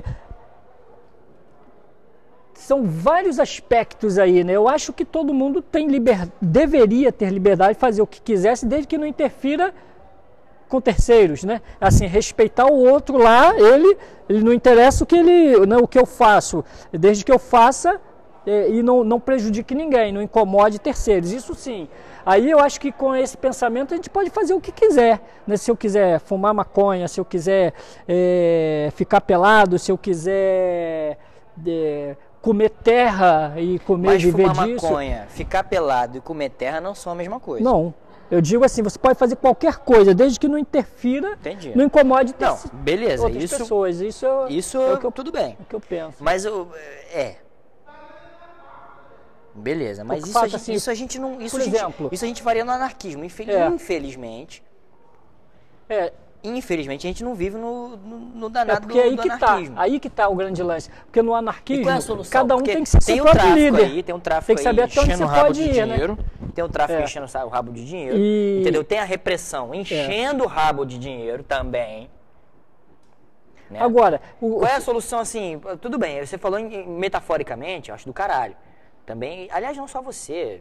são vários aspectos aí, né? Eu acho que todo mundo tem liber... deveria ter liberdade de fazer o que quisesse, desde que não interfira com terceiros, né? Assim, respeitar o outro lá, ele, ele não interessa o que, ele, não, o que eu faço, desde que eu faça é, e não, não prejudique ninguém, não incomode terceiros, isso sim. Aí eu acho que com esse pensamento a gente pode fazer o que quiser, né? Se eu quiser fumar maconha, se eu quiser é, ficar pelado, se eu quiser é, comer terra e comer Mas viver fumar disso. maconha, ficar pelado e comer terra não são a mesma coisa. Não. Eu digo assim, você pode fazer qualquer coisa, desde que não interfira, Entendi. não incomode Não, beleza, outras isso, pessoas. Isso, é, isso é o que eu, tudo bem. é o que eu penso. Mas eu, é. Beleza, mas Porque isso, fato, a gente, assim, isso a gente não. Isso por a gente, exemplo- isso a gente faria no anarquismo. Infel- É. Infelizmente. É, Infelizmente a gente não vive no, no, no é danado porque do, aí do que tá, anarquismo. aí que tá o grande lance. Porque no E anarquismo, qual é a solução? cada um Porque tem que ser tem seu o próprio tráfico líder. aí, tem um tráfico Tem que saber aí até onde enchendo você o rabo pode de ir, né? dinheiro. Tem o tráfico É. enchendo o rabo de dinheiro. E- Entendeu? Tem a repressão enchendo o rabo de dinheiro também. Né? Agora, o, Qual é a solução assim? Tudo bem, você falou em- em- metaforicamente, eu acho do caralho. Também, aliás, não só você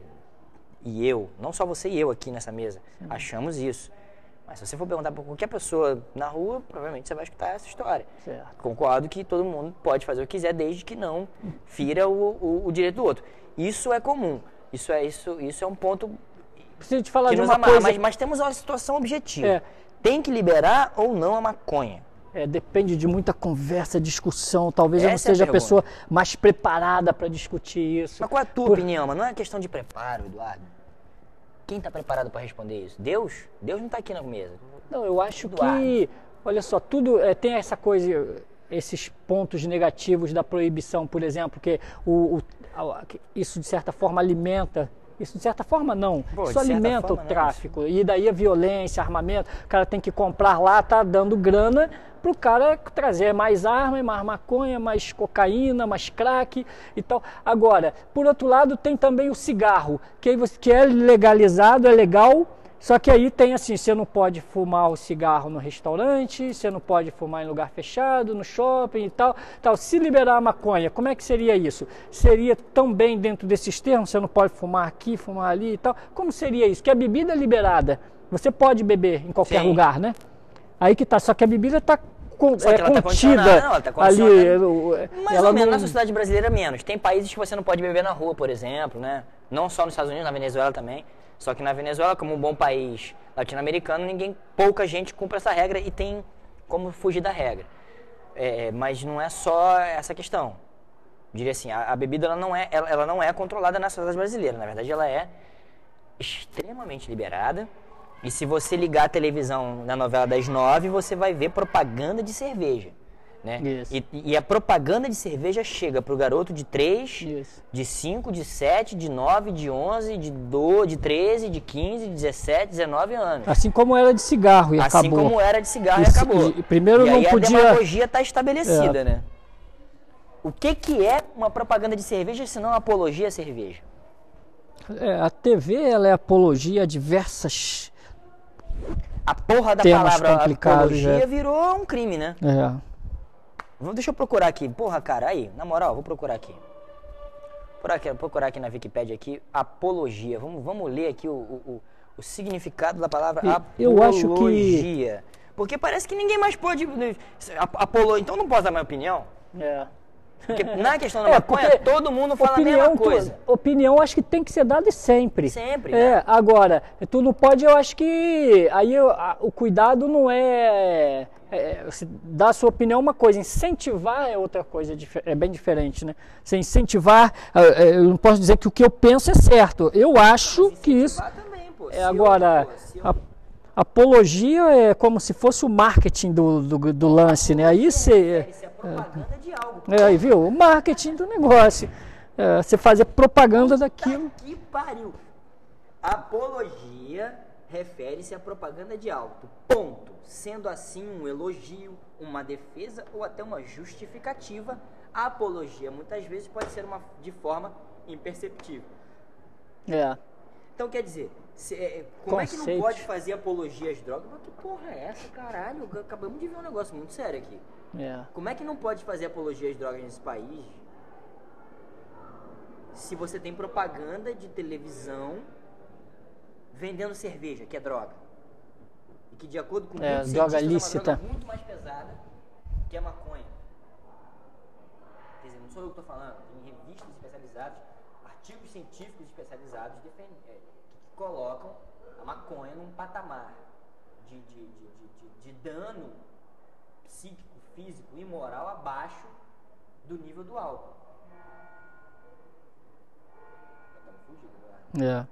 e eu, não só você e eu aqui nessa mesa, achamos isso. Mas se você for perguntar para qualquer pessoa na rua, provavelmente você vai escutar essa história. Certo. Concordo que todo mundo pode fazer o que quiser, desde que não fira o, o, o direito do outro. Isso é comum. Isso é, isso, isso é um ponto preciso te falar que de nos uma amarra. coisa. Mas, mas temos uma situação objetiva. É. Tem que liberar ou não a maconha? É, depende de muita conversa, discussão. Talvez eu não Essa é a seja a, pergunta. pessoa mais preparada para discutir isso. Mas qual é a tua Por- opinião? Mas não é questão de preparo, Eduardo. Quem está preparado para responder isso? Deus? Deus não está aqui na mesa. Não, eu acho Eduardo. que, olha só, tudo é, tem essa coisa, esses pontos negativos da proibição, por exemplo, que o, o- a- que isso de certa forma alimenta. Isso de certa forma não, Pô, de isso certa alimenta forma, o não, tráfico. E daí a violência, armamento, o cara tem que comprar lá, tá dando grana para o cara trazer mais arma, mais maconha, mais cocaína, mais crack e tal. Agora, por outro lado, tem também o cigarro, que, aí você, que é legalizado, é legal, só que aí tem assim, você não pode fumar o cigarro no restaurante, você não pode fumar em lugar fechado, no shopping e tal, tal. Se liberar a maconha, como é que seria isso? Seria também dentro desses termos, você não pode fumar aqui, fumar ali e tal. Como seria isso? Que a bebida é liberada, você pode beber em qualquer Sim. lugar, né? Aí que tá, só que a bebida está con, Só é, que ela tá contida condicionada, não, ela tá ali. condicionada. o- Mais ela ou menos, não- na sociedade brasileira menos. Tem países que você não pode beber na rua, por exemplo, né? Não só nos Estados Unidos, na Venezuela também. Só que na Venezuela, como um bom país latino-americano, ninguém, pouca gente cumpre essa regra e tem como fugir da regra. É, mas não é só essa questão. Diria assim, a, a bebida ela não, é, ela, ela não é controlada na sociedade brasileira. Na verdade, ela é extremamente liberada. E se você ligar a televisão na novela das nove, você vai ver propaganda de cerveja. Né? Isso. E, e a propaganda de cerveja chega pro garoto de três, Isso. de cinco, de sete, de nove, de onze, de doze, de treze, de quinze, de dezessete, dezenove anos. Assim como era de cigarro e Assim acabou. como era de cigarro e, E se- acabou. e primeiro e não aí podia- a demagogia está estabelecida, É. né? O que, que é uma propaganda de cerveja se não apologia à cerveja? É, a T V ela é apologia a diversas. A porra da Temas palavra complicados, apologia é. virou um crime, né? É, Vamos- Deixa eu procurar aqui. Porra, cara, aí, na moral, vou procurar aqui. Por aqui, vou procurar aqui na Wikipedia aqui, apologia. Vamos, vamos ler aqui o, o, o- o significado da palavra E eu acho que- apologia. Porque parece que ninguém mais pode... ap- Apolo, então não posso dar minha opinião? é. Porque na questão da É, maconha, porque todo mundo fala a opinião, mesma coisa. tu- opinião acho que tem que ser dada sempre. Sempre, É, né? agora, tu não pode, eu acho que aí eu- a- o cuidado não é, é você dar a sua opinião é uma coisa, incentivar é outra coisa, dife- é bem diferente, né? Você incentivar, é, é, eu não posso dizer que o que eu penso é certo. Eu acho que isso Também, pô. Se é eu- agora pô, se eu- a- apologia é como se fosse o marketing do, do, do lance, né? Aí você Isso é propaganda de algo. é, aí, viu? O marketing do negócio. É, você fazer propaganda daquilo. Que pariu. Apologia refere-se à propaganda de algo. Ponto. Sendo assim um elogio, uma defesa ou até uma justificativa, a apologia muitas vezes pode ser uma, de forma imperceptível. É. Então quer dizer, se- é, como é que não Conceito. pode fazer apologia às drogas? Mas que porra é essa, caralho? Acabamos de ver um negócio muito sério aqui. É. Como é que não pode fazer apologia às drogas nesse país se você tem propaganda de televisão vendendo cerveja, que é droga? E que de acordo com é, muitos droga cientistas, lícita. é uma droga muito mais pesada que a maconha. Quer dizer, não sou eu que estou falando, tem revistas especializadas, artigos científicos especializados defendem, é, que colocam a maconha num patamar de, de, de, de, de, de dano psíquico, físico e moral abaixo do nível do álcool. Estamos fugidos, né?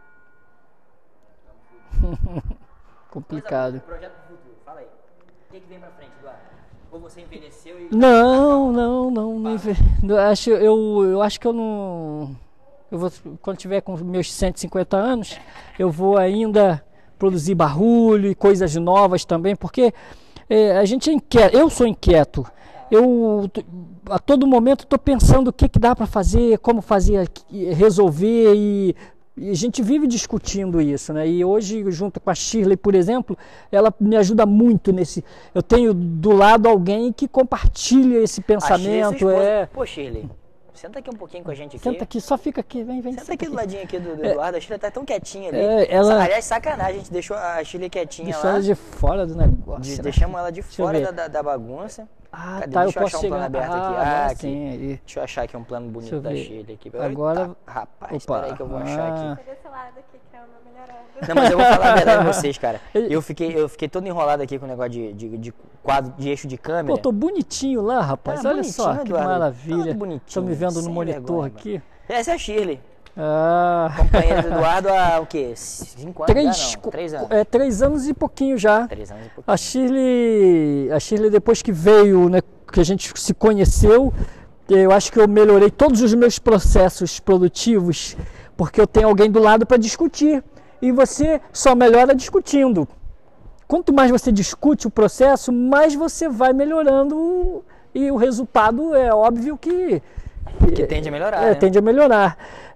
É. Complicado. Projeto pro futuro, fala aí. O que, que vem pra frente, Eduardo? Ou você envelheceu e... Não, não, não. não enve- eu acho, eu, eu acho que eu não... Eu vou, quando tiver com meus cento e cinquenta anos, eu vou ainda produzir barulho e coisas novas também, porque é, a gente é inquieto, eu sou inquieto. Eu a todo momento estou pensando o que, que dá para fazer, como fazer, resolver, e, e a gente vive discutindo isso, né? E hoje, junto com a Shirley, por exemplo, ela me ajuda muito nesse... Eu tenho do lado alguém que compartilha esse pensamento. É... Pô, Shirley, senta aqui um pouquinho com a gente aqui. Senta aqui, só fica aqui, vem, vem. Senta, senta aqui do aqui. ladinho aqui do, do Eduardo, a Shirley tá tão quietinha ali. É, ela- Aliás, sacanagem, a gente deixou a Shirley quietinha Deixa lá. ela de fora do negócio. De- né? deixamos ela de Deixa eu fora ver. da, da, da bagunça. Ah, Cadê? tá, eu Deixa eu posso achar um plano chegar. aberto aqui. Ah, Ah, agora aqui. sim. aí. Deixa eu achar aqui um plano Deixa bonito eu da ver. Shirley aqui. Agora- Eita, rapaz, Opa. espera aí que eu vou achar Ah. aqui. Foi desse lado aqui que é o meu melhorando. Não, mas eu vou falar a verdade pra vocês, cara. Eu fiquei, eu fiquei todo enrolado aqui com o negócio de, de, de quadro, de eixo de câmera. Pô, tô bonitinho lá, rapaz. Tá Olha só, bonitinho, que Eduardo. maravilha. Todo bonitinho, Tô me vendo no sem monitor vergonha, aqui. Essa é a Shirley, Ah, companheira do Eduardo há o quê? Cinco anos? três, já, não? Três anos. É, três anos e pouquinho já. Três anos e pouquinho. A Shirley, a Shirley depois que veio, né, que a gente se conheceu, eu acho que eu melhorei todos os meus processos produtivos, porque eu tenho alguém do lado para discutir. E você só melhora discutindo. Quanto mais você discute o processo, mais você vai melhorando, e o resultado é óbvio que Que tende a melhorar, é, né? tende a melhorar.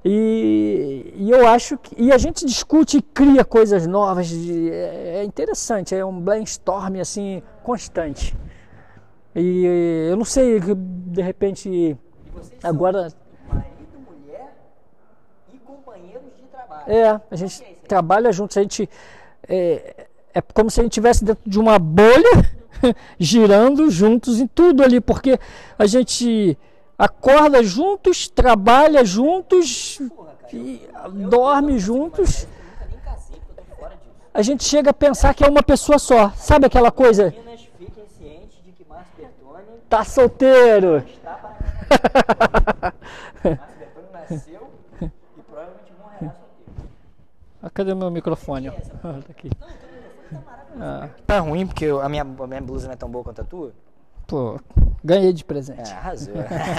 E, e eu acho que. E a gente discute e cria coisas novas. de- é, é interessante, é um brainstorm assim, constante. E eu não sei, de repente. E vocês são Agora. marido, mulher e companheiros de trabalho. É, a gente trabalha juntos, a gente. É, é como se a gente estivesse dentro de uma bolha, girando juntos em tudo ali, porque a gente acorda juntos, trabalha juntos, Porra, cara, e eu- dorme eu- juntos. Eu nunca nem casei, porque eu tô fora disso. A gente chega a pensar que é uma pessoa só. Sabe aquela coisa? Meninas, fiquem cientes de que Márcio Bertoni Tá solteiro. está para... Márcio Bertoni nasceu e provavelmente morrerá solteiro. Ah, cadê o meu microfone? ó? Ah, tá aqui. Não, teu microfone tá maravilhoso. Ah, Tá ruim porque eu- a minha, a minha blusa não é tão boa quanto a tua? pô, ganhei de É, presente. arrasou.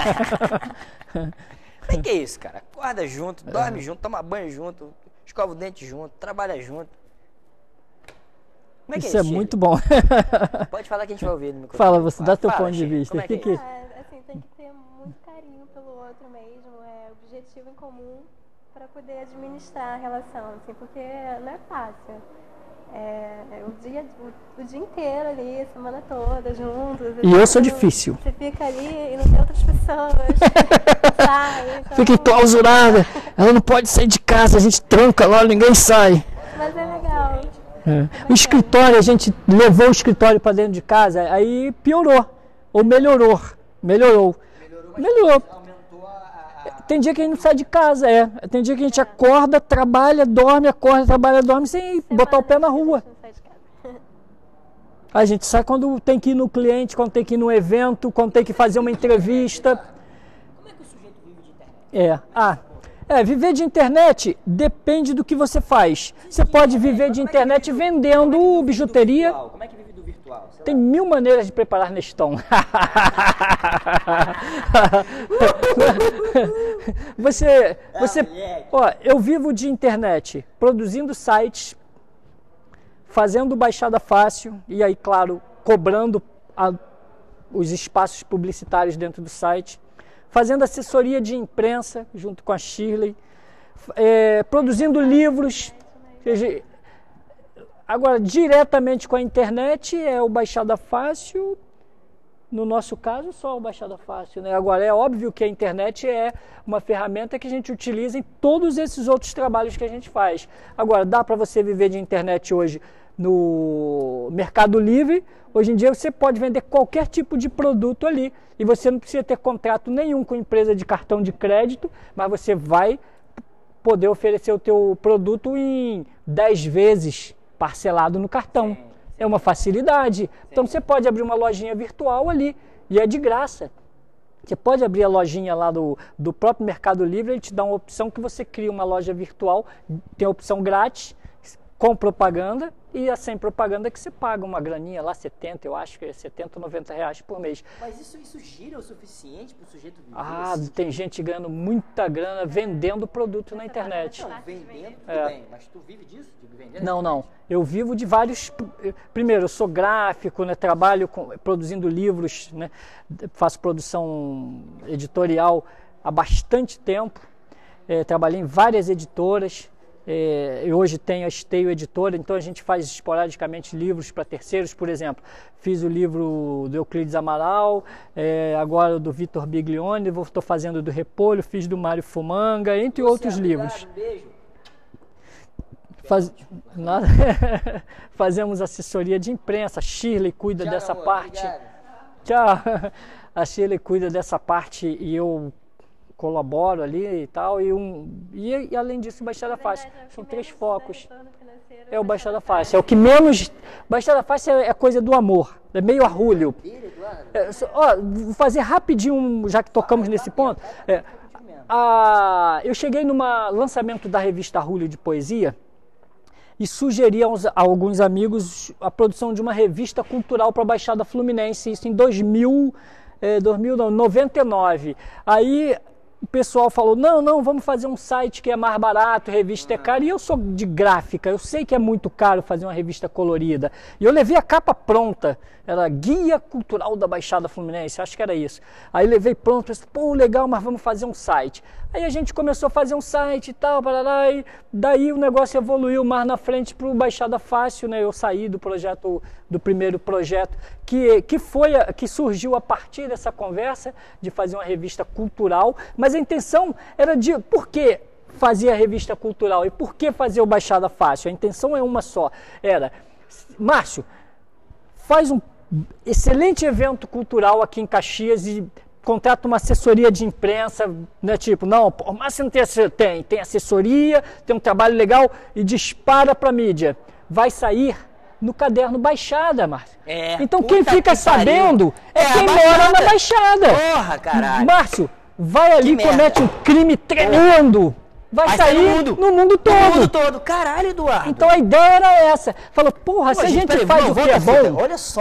Como é que é isso, cara? Acorda junto, dorme junto, toma banho junto, escova o dente junto, trabalha junto. Como é que Isso é é isso, muito bom. Shirley? Pode falar que a gente vai ouvir no microfone. Fala, você dá teu Fala, ponto de Shirley, vista. como é Que que é que- isso? Ah, assim, tem que ter muito carinho pelo outro mesmo, é objetivo em comum para poder administrar a relação, assim, porque não é fácil. É, é o, dia, o, o dia inteiro ali, a semana toda, juntos. E eu sou Você não- difícil. Você fica ali e não tem outras pessoas. sai, então, Fica enclausurada. Ela não pode sair de casa, a gente tranca lá, ninguém sai. Mas é legal. É. O escritório, a gente levou o escritório para dentro de casa, aí piorou. Ou melhorou. Melhorou. Melhorou. Aumentou a... Tem dia que a gente não sai de casa, é. Tem dia que a gente acorda, trabalha, dorme, acorda, trabalha, dorme, sem botar o pé na rua. Não sai de casa. A gente sai quando tem que ir no cliente, quando tem que ir no evento, quando tem que fazer uma entrevista. Como é que o sujeito vive de internet? É. Ah, é, viver de internet depende do que você faz. Você pode viver de internet vendendo bijuteria. Como é que vive do virtual? Sei lá. Tem mil maneiras de preparar Neston. você, você, moleque. ó, eu vivo de internet, produzindo sites, fazendo baixada fácil e aí, claro, cobrando a- os espaços publicitários dentro do site, fazendo assessoria de imprensa junto com a Shirley, f- é, produzindo livros. Agora, diretamente com a internet é o Baixada Fácil No nosso caso, só o Baixada Fácil, né? Agora, é óbvio que a internet é uma ferramenta que a gente utiliza em todos esses outros trabalhos que a gente faz. Agora, dá para você viver de internet hoje no Mercado Livre. Hoje em dia você pode vender qualquer tipo de produto ali e você não precisa ter contrato nenhum com empresa de cartão de crédito, mas você vai poder oferecer o teu produto em dez vezes parcelado no cartão. Sim. É uma facilidade. Sim. Então você pode abrir uma lojinha virtual ali e é de graça. Você pode abrir a lojinha lá do, do próprio Mercado Livre, ele te dá uma opção que você cria uma loja virtual, tem a opção grátis, com propaganda, e a sem propaganda que você paga uma graninha lá, setenta, eu acho que é setenta, noventa reais por mês. Mas isso, isso gira o suficiente para o sujeito viver? Ah, tem gente ganhando muita grana vendendo produto na internet. Não, vendendo tudo é. bem, mas tu vive disso? De vender não, não. Eu vivo de vários... Primeiro, eu sou gráfico, né, trabalho com, produzindo livros, né, faço produção editorial há bastante tempo, é, trabalhei em várias editoras. É, eu hoje tenho a Esteio Editora, então a gente faz esporadicamente livros para terceiros, por exemplo. Fiz o livro do Euclides Amaral, é, agora do Vitor Biglione, estou fazendo do Repolho, fiz do Mário Fumanga, entre Você outros é livros. Um beijo. Faz... Nada... Fazemos assessoria de imprensa, a Shirley cuida Tchau, dessa amor, parte. Obrigado. Tchau. A Shirley cuida dessa parte e eu colaboro ali e tal, e, um, e, e além disso, Baixada Fácil. São três focos. É o Baixada Fácil. É o que menos... Baixada Fácil é, é coisa do amor. É meio arrulho. É, ó, vou fazer rapidinho, já que tocamos nesse ponto. É, a, eu cheguei no lançamento da revista Arrulho de Poesia e sugeri a, uns, a alguns amigos a produção de uma revista cultural para a Baixada Fluminense, isso em dois mil, é, dois mil não, noventa e nove. Aí... O pessoal falou, não, não, vamos fazer um site que é mais barato, revista é cara. E eu sou de gráfica, eu sei que é muito caro fazer uma revista colorida. E eu levei a capa pronta, era Guia Cultural da Baixada Fluminense, acho que era isso. Aí levei pronto, pensei, pô, legal, mas vamos fazer um site. Aí a gente começou a fazer um site e tal, parará, e daí o negócio evoluiu mais na frente para o Baixada Fácil, né? Eu saí do projeto, do primeiro projeto, que, que, foi a, que surgiu a partir dessa conversa de fazer uma revista cultural, mas a intenção era de, por que fazer a revista cultural e por que fazer o Baixada Fácil? A intenção é uma só, era, Márcio, faz um excelente evento cultural aqui em Caxias e contrata uma assessoria de imprensa, né, tipo, não, mas você não tem, tem, tem assessoria, tem um trabalho legal e dispara para a mídia. Vai sair no caderno Baixada, Márcio. É, então quem fica que sabendo é, é quem mora na Baixada. Porra, caralho. Márcio, vai ali e comete um crime tremendo. Vai, vai sair no mundo, no mundo todo. No mundo todo. Caralho, Eduardo. Então a ideia era essa. Falou, porra, Pô, se a gente, gente faz não, o que é bom... Olha só.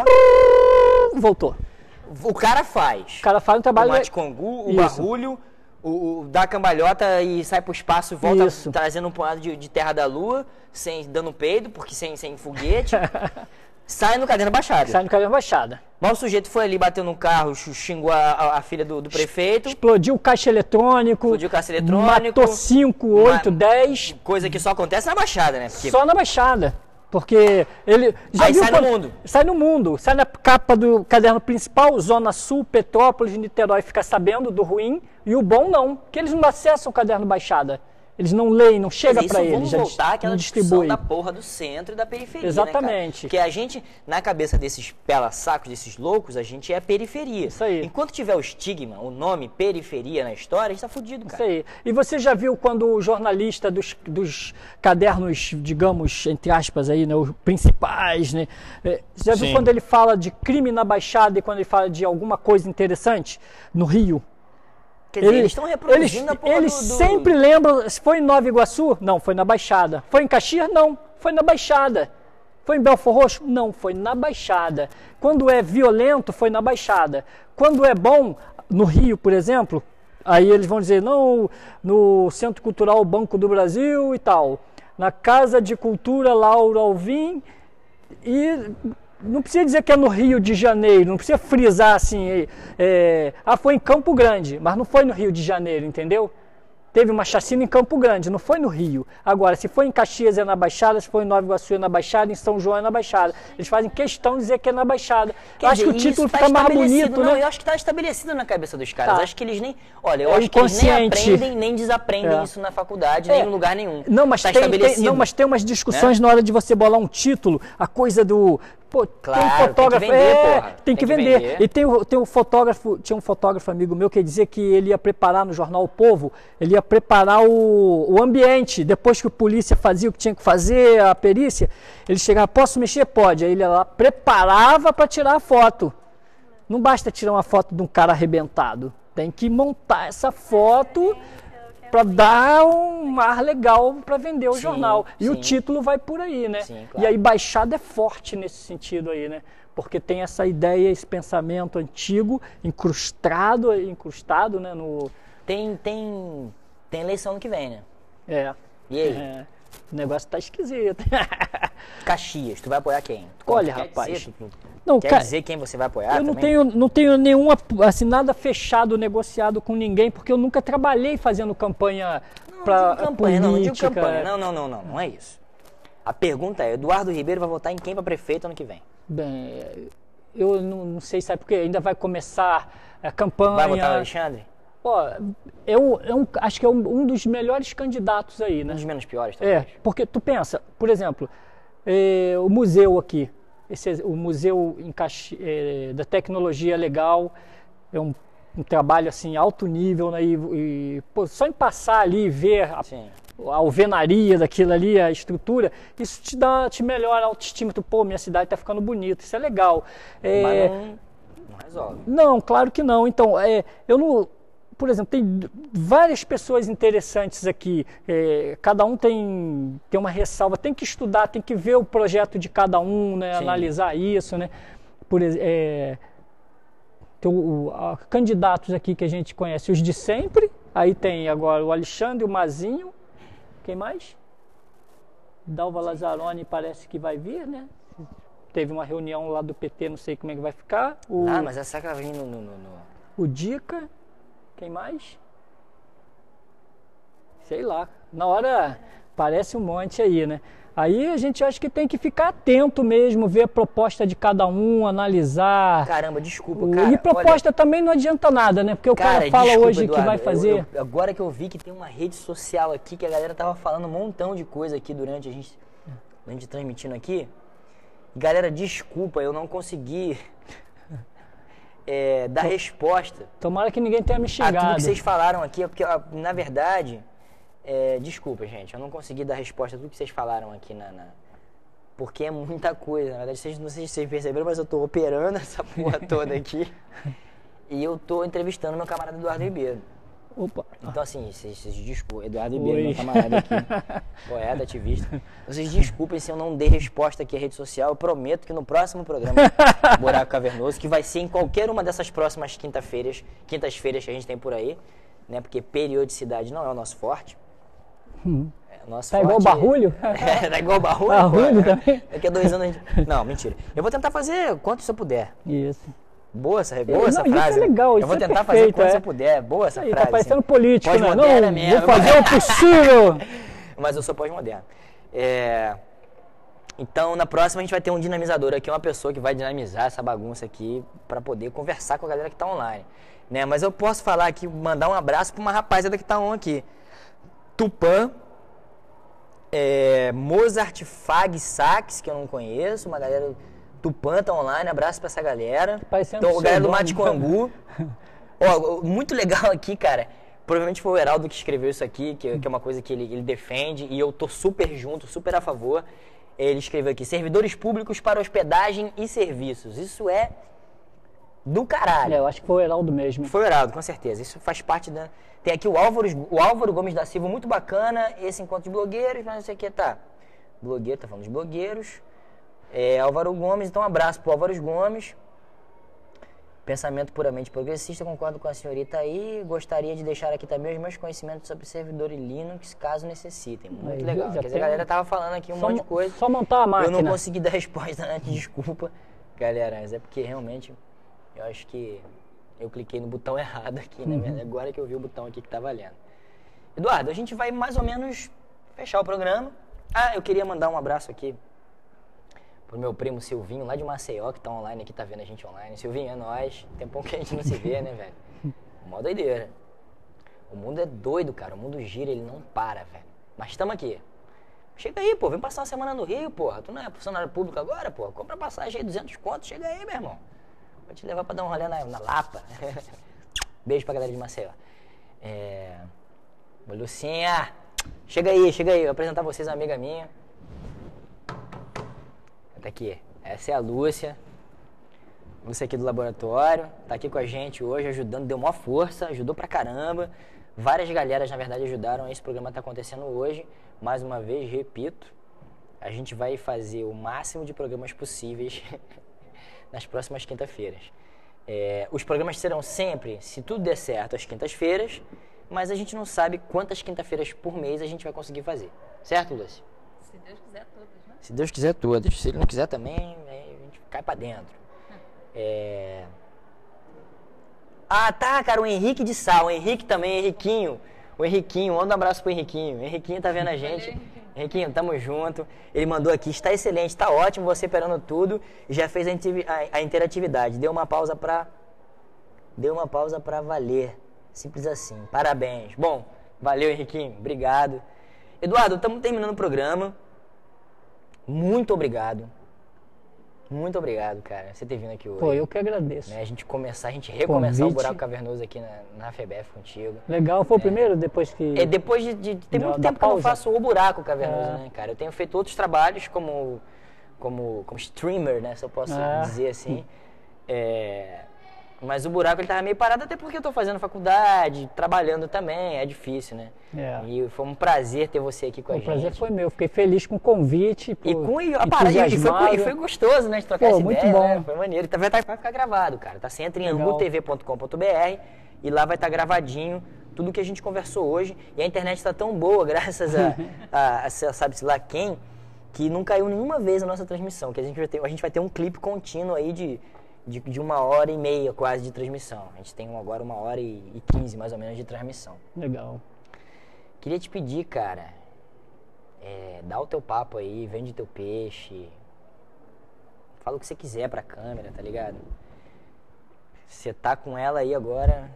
Voltou. O cara faz. O cara faz um trabalho... O mate-congu, o Isso. barulho, o, o dá cambalhota e sai pro espaço e volta Isso. trazendo um punhado de, de terra da lua, sem, dando peido, porque sem, sem foguete. Sai no caderno Baixada. Sai no caderno Baixada. Mas o sujeito foi ali, bateu no carro, xingou a, a, a filha do, do prefeito. Explodiu o caixa eletrônico. Explodiu o caixa eletrônico. Matou cinco, oito, dez. Coisa que só acontece na Baixada, né? Porque... Só na Baixada. Porque ele... Já Aí viu sai quando... no mundo. Sai no mundo. Sai na capa do caderno principal, Zona Sul, Petrópolis, Niterói fica sabendo do ruim. E o bom não, que eles não acessam o caderno Baixada. Eles não leem, não chega para eles. Vamos voltar àquela discussão da porra do centro e da periferia, Exatamente. Né, Porque a gente, na cabeça desses pela-sacos, desses loucos, a gente é periferia. Isso aí. Enquanto tiver o estigma, o nome periferia na história, a gente tá fudido, cara. Isso aí. E você já viu quando o jornalista dos, dos cadernos, digamos, entre aspas aí, né, os principais, né? Já viu Sim. quando ele fala de crime na Baixada e quando ele fala de alguma coisa interessante no Rio? Quer dizer, eles estão reproduzindo eles, a porra Eles do, do... sempre lembram, foi em Nova Iguaçu? Não, foi na Baixada. Foi em Caxias? Não, foi na Baixada. Foi em Belfor Roxo? Não, foi na Baixada. Quando é violento, foi na Baixada. Quando é bom, no Rio, por exemplo, aí eles vão dizer, não, no Centro Cultural Banco do Brasil e tal. Na Casa de Cultura Laura Alvim e... Não precisa dizer que é no Rio de Janeiro, não precisa frisar assim, é, ah, foi em Campo Grande, mas não foi no Rio de Janeiro, entendeu? teve uma chacina em Campo Grande, não foi no Rio. Agora, se foi em Caxias é na Baixada, se foi em Nova Iguaçu é na Baixada, em São João é na Baixada. Eles fazem questão de dizer que é na Baixada. Quer eu acho dizer, que o título tá fica mais bonito, não, né? eu acho que está estabelecido na cabeça dos caras. Tá. Acho que eles nem... Olha, eu É acho que eles nem inconsciente. aprendem, nem desaprendem É. isso na faculdade, É. nem em lugar nenhum. Não, mas tá tem, estabelecido. tem, não, mas tem umas discussões na hora de você bolar um título, a coisa do... Pô, Claro, tem tem que fotógrafo, vender, é, porra. tem, Tem que, que vender. vender. E tem, o- tem um fotógrafo, tinha um fotógrafo amigo meu que dizia que ele ia preparar no jornal O Povo, ele ia preparar o, o ambiente, depois que o polícia fazia o que tinha que fazer, a perícia, ele chegava, posso mexer? Pode. Aí ele ia lá, preparava para tirar a foto. Não basta tirar uma foto de um cara arrebentado, tem que montar essa foto para dar um ar legal para vender o Sim, jornal. E o sim. título vai por aí, né? Sim, E claro. aí Baixada é forte nesse sentido aí, né? Porque tem essa ideia, esse pensamento antigo, incrustado, incrustado, né? No, Tem, tem, tem eleição ano que vem, né? é, E aí? é, o negócio tá esquisito. Caxias, tu vai apoiar quem? Tu Olha, quer rapaz, dizer, tu- tu não, quer ca- dizer quem você vai apoiar eu não também? tenho, não tenho nenhuma, assim, nada fechado, negociado com ninguém, porque eu nunca trabalhei fazendo campanha Não, para não digo campanha, não, não digo política. campanha. Não, não, não, não, não é isso. A pergunta é, Eduardo Ribeiro vai votar em quem para prefeito ano que vem? Bem, eu não, não sei, sabe, porque ainda vai começar a campanha. Vai votar no Alexandre? Ó, eu, eu acho que é um, um dos melhores candidatos aí, Um né? dos menos piores, talvez. É, porque tu pensa, por exemplo, eh, o museu aqui, esse, o museu em Caxi- eh, da tecnologia legal, é um, um trabalho assim alto nível, né? E, e, pô, só em passar ali e ver a, Sim. a alvenaria daquilo ali, a estrutura, isso te dá, te melhora a autoestima. Tu, pô, minha cidade tá ficando bonita, isso é legal. É, Mas não, não resolve. não, claro que não. Então, é, eu não. Por exemplo, tem várias pessoas interessantes aqui. é, cada um tem, tem uma ressalva. Tem que estudar, tem que ver o projeto de cada um, né, Sim. analisar isso, né? Por, ex- é, tem o- o- a- candidatos aqui que a gente conhece, os de sempre. Aí tem agora o Alexandre, o Mazinho. Quem mais? Dalva Lazzaroni parece que vai vir, né? Teve uma reunião lá do P T, não sei como é que vai virar. O, Ah, mas essa que vai vir no, no, no- no- o Dica. Quem mais? Sei lá. Na hora parece um monte aí, né? Aí a gente acha que tem que ficar atento mesmo, ver a proposta de cada um, analisar. Caramba, desculpa, O- cara. e proposta também não adianta nada, né? Porque o cara, Cara, fala desculpa, hoje Eduardo, que vai eu- fazer. eu- agora que eu vi que tem uma rede social aqui, que a galera tava falando um montão de coisa aqui durante a gente, a gente transmitindo aqui. Galera, desculpa, eu não consegui é, dar resposta Tomara que ninguém tenha me a tudo xingado. que vocês falaram aqui, porque ah, na verdade, é, desculpa, gente, eu não consegui dar resposta a tudo que vocês falaram aqui na, na- porque é muita coisa. Na verdade, vocês, não sei se vocês perceberam, mas eu tô operando essa porra toda aqui e eu tô entrevistando meu camarada Eduardo Ribeiro. Opa. Então, assim, vocês, vocês desculpem, Eduardo Ribeiro, Oi. meu camarada aqui, poeta, ativista. Vocês desculpem se eu não dei resposta aqui à rede social. Eu prometo que no próximo programa, Buraco Cavernoso, que vai ser em qualquer uma dessas próximas quinta-feiras, quintas-feiras que a gente tem por aí, né? Porque periodicidade não é o nosso forte. É, o nosso Tá igual o forte- Barrulho? É, tá igual o Barrulho, Barrulho pô. também? Daqui a dois anos a gente... Não, mentira. Eu vou tentar fazer quanto eu puder. Isso. Boa essa, boa Não, essa isso é frase. legal, eu isso vou é tentar perfeito, fazer quanto é. eu puder. Boa essa Aí, frase. tá parecendo assim. político, né? Não, Pós-moderna mesmo. vou fazer o possível. Mas eu sou pós-moderno. É, Então, na próxima a gente vai ter um dinamizador aqui, uma pessoa que vai dinamizar essa bagunça aqui para poder conversar com a galera que tá online, né? Mas eu posso falar aqui, mandar um abraço para uma rapaziada que tá on aqui. Tupã, é, Mozart Fag Sax, que eu não conheço, uma galera... Tupã tá online, abraço pra essa galera. Parecendo Então, a galera do pseudônimo. Mate Coangu. Ó, muito legal aqui, cara. Provavelmente foi o Heraldo que escreveu isso aqui, que, que é uma coisa que ele, ele defende, e eu tô super junto, super a favor. Ele escreveu aqui, servidores públicos para hospedagem e serviços. Isso é do caralho. É, eu acho que foi o Heraldo mesmo. Foi o Heraldo, com certeza. Isso faz parte da... Tem aqui o Álvaro, o Álvaro Gomes da Silva, muito bacana. Esse encontro de blogueiros, mas não sei o que, tá. Blogueiro, tá falando dos blogueiros. É, Álvaro Gomes, então um abraço pro Álvaro Gomes. Pensamento puramente progressista, concordo com a senhorita aí. Gostaria de deixar aqui também os meus conhecimentos sobre servidor e Linux, caso necessitem. Muito Aí, legal. já Quer dizer, tem a galera um- tava falando aqui um Só, monte de coisa. só montar a Eu máquina. não consegui dar resposta antes, desculpa, galera, mas é porque realmente eu acho que eu cliquei no botão errado aqui, né? Uhum. Agora que eu vi o botão aqui que tá valendo. Eduardo, a gente vai mais ou menos fechar o programa. Ah, eu queria mandar um abraço aqui pro meu primo Silvinho, lá de Maceió, que tá online aqui, tá vendo a gente online. Silvinho, é nóis. Tem pouco que a gente não se vê, né, velho? Mó doideira. O mundo é doido, cara. O mundo gira, ele não para, velho. Mas estamos aqui. Chega aí, pô. Vem passar uma semana no Rio, porra. Tu não é funcionário público agora, pô? Compra passagem aí, duzentos contos. Chega aí, meu irmão. Vou te levar pra dar um rolê na, na Lapa. Beijo pra galera de Maceió. É... Lucinha, chega aí, chega aí. Vou apresentar vocês uma amiga minha. Tá aqui. Essa é a Lúcia. Lúcia aqui do laboratório. Tá aqui com a gente hoje, ajudando. Deu maior força, ajudou pra caramba. Várias galeras, na verdade, ajudaram. Esse programa tá acontecendo hoje. Mais uma vez, repito, a gente vai fazer o máximo de programas possíveis nas próximas quinta-feiras. É, os programas serão sempre, se tudo der certo, às quintas-feiras, mas a gente não sabe quantas quinta-feiras por mês a gente vai conseguir fazer. Certo, Lúcia? Se Deus quiser, todas, né? Se Deus quiser, todas. Se Ele não quiser também, aí a gente cai pra dentro. É... Ah, tá, cara, o Henrique de Sal. O Henrique também, Henriquinho. O Henriquinho, manda um abraço pro Henriquinho. Henriquinho tá vendo a gente. Valeu, Henriquinho, tamo junto. Ele mandou aqui, está excelente, está ótimo, você operando tudo. E já fez a, a, a interatividade. Deu uma pausa pra... Deu uma pausa pra valer. Simples assim. Parabéns. Bom, valeu, Henriquinho. Obrigado. Eduardo, estamos terminando o programa. Muito obrigado. Muito obrigado, cara, você ter vindo aqui hoje. Pô, eu que agradeço. Né, a gente começar, a gente recomeçar Convite. o Buraco Cavernoso aqui na, na F B F contigo. Legal, foi o primeiro depois que... É, depois de, de tem Da- muito da tempo que eu não pausa. faço o Buraco Cavernoso, É. né, cara? Eu tenho feito outros trabalhos como, como, como streamer, né, se eu posso É. dizer assim. É, mas o Buraco, ele tava meio parado, até porque eu tô fazendo faculdade, trabalhando também, é difícil, né? É. E foi um prazer ter você aqui com a O gente. prazer foi meu, fiquei feliz com o convite. E, pô, com, e, a parada, e, foi, entusiasmado. e foi gostoso, né, de trocar Pô, essa muito ideia, bom. né? Foi maneiro. Tá, vai, tá- vai ficar gravado, cara. Tá? Você entra em Legal. angu t v ponto com ponto b r e lá vai estar gravadinho tudo que a gente conversou hoje. E a internet tá tão boa, graças a, a, a sabe-se lá quem, que não caiu nenhuma vez a nossa transmissão. Que a gente vai ter, a gente vai ter um clipe contínuo aí de, de, de uma hora e meia quase de transmissão. A gente tem um- agora uma hora e, e quinze mais ou menos de transmissão. Legal. Queria te pedir, cara, é, dá o teu papo aí, vende teu peixe, fala o que você quiser pra câmera, tá ligado? Você tá com ela aí agora,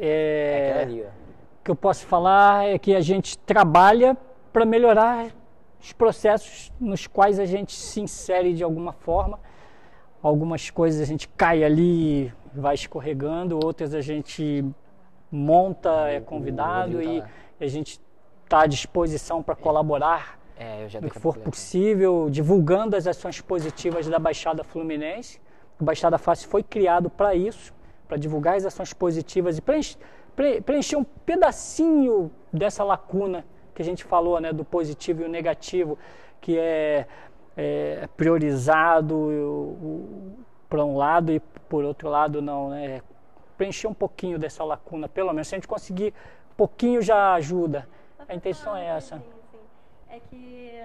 é aquela É, ali, ó. o que eu posso falar é que a gente trabalha para melhorar os processos nos quais a gente se insere de alguma forma. Algumas coisas a gente cai ali e vai escorregando, outras a gente monta, é convidado Rodrigo e tá lá. a gente está à disposição para colaborar É, eu já no daqui que a for pouco eu- possível, divulgando as ações positivas da Baixada Fluminense. O Baixada Fácil foi criado para isso, para divulgar as ações positivas e preencher, pre- preencher um pedacinho dessa lacuna que a gente falou, né, do positivo e o negativo, que é, é priorizado para um lado e por outro lado não, né? Preencher um pouquinho dessa lacuna, pelo menos. Se a gente conseguir, um pouquinho já ajuda. A intenção é essa. Sim, sim. É que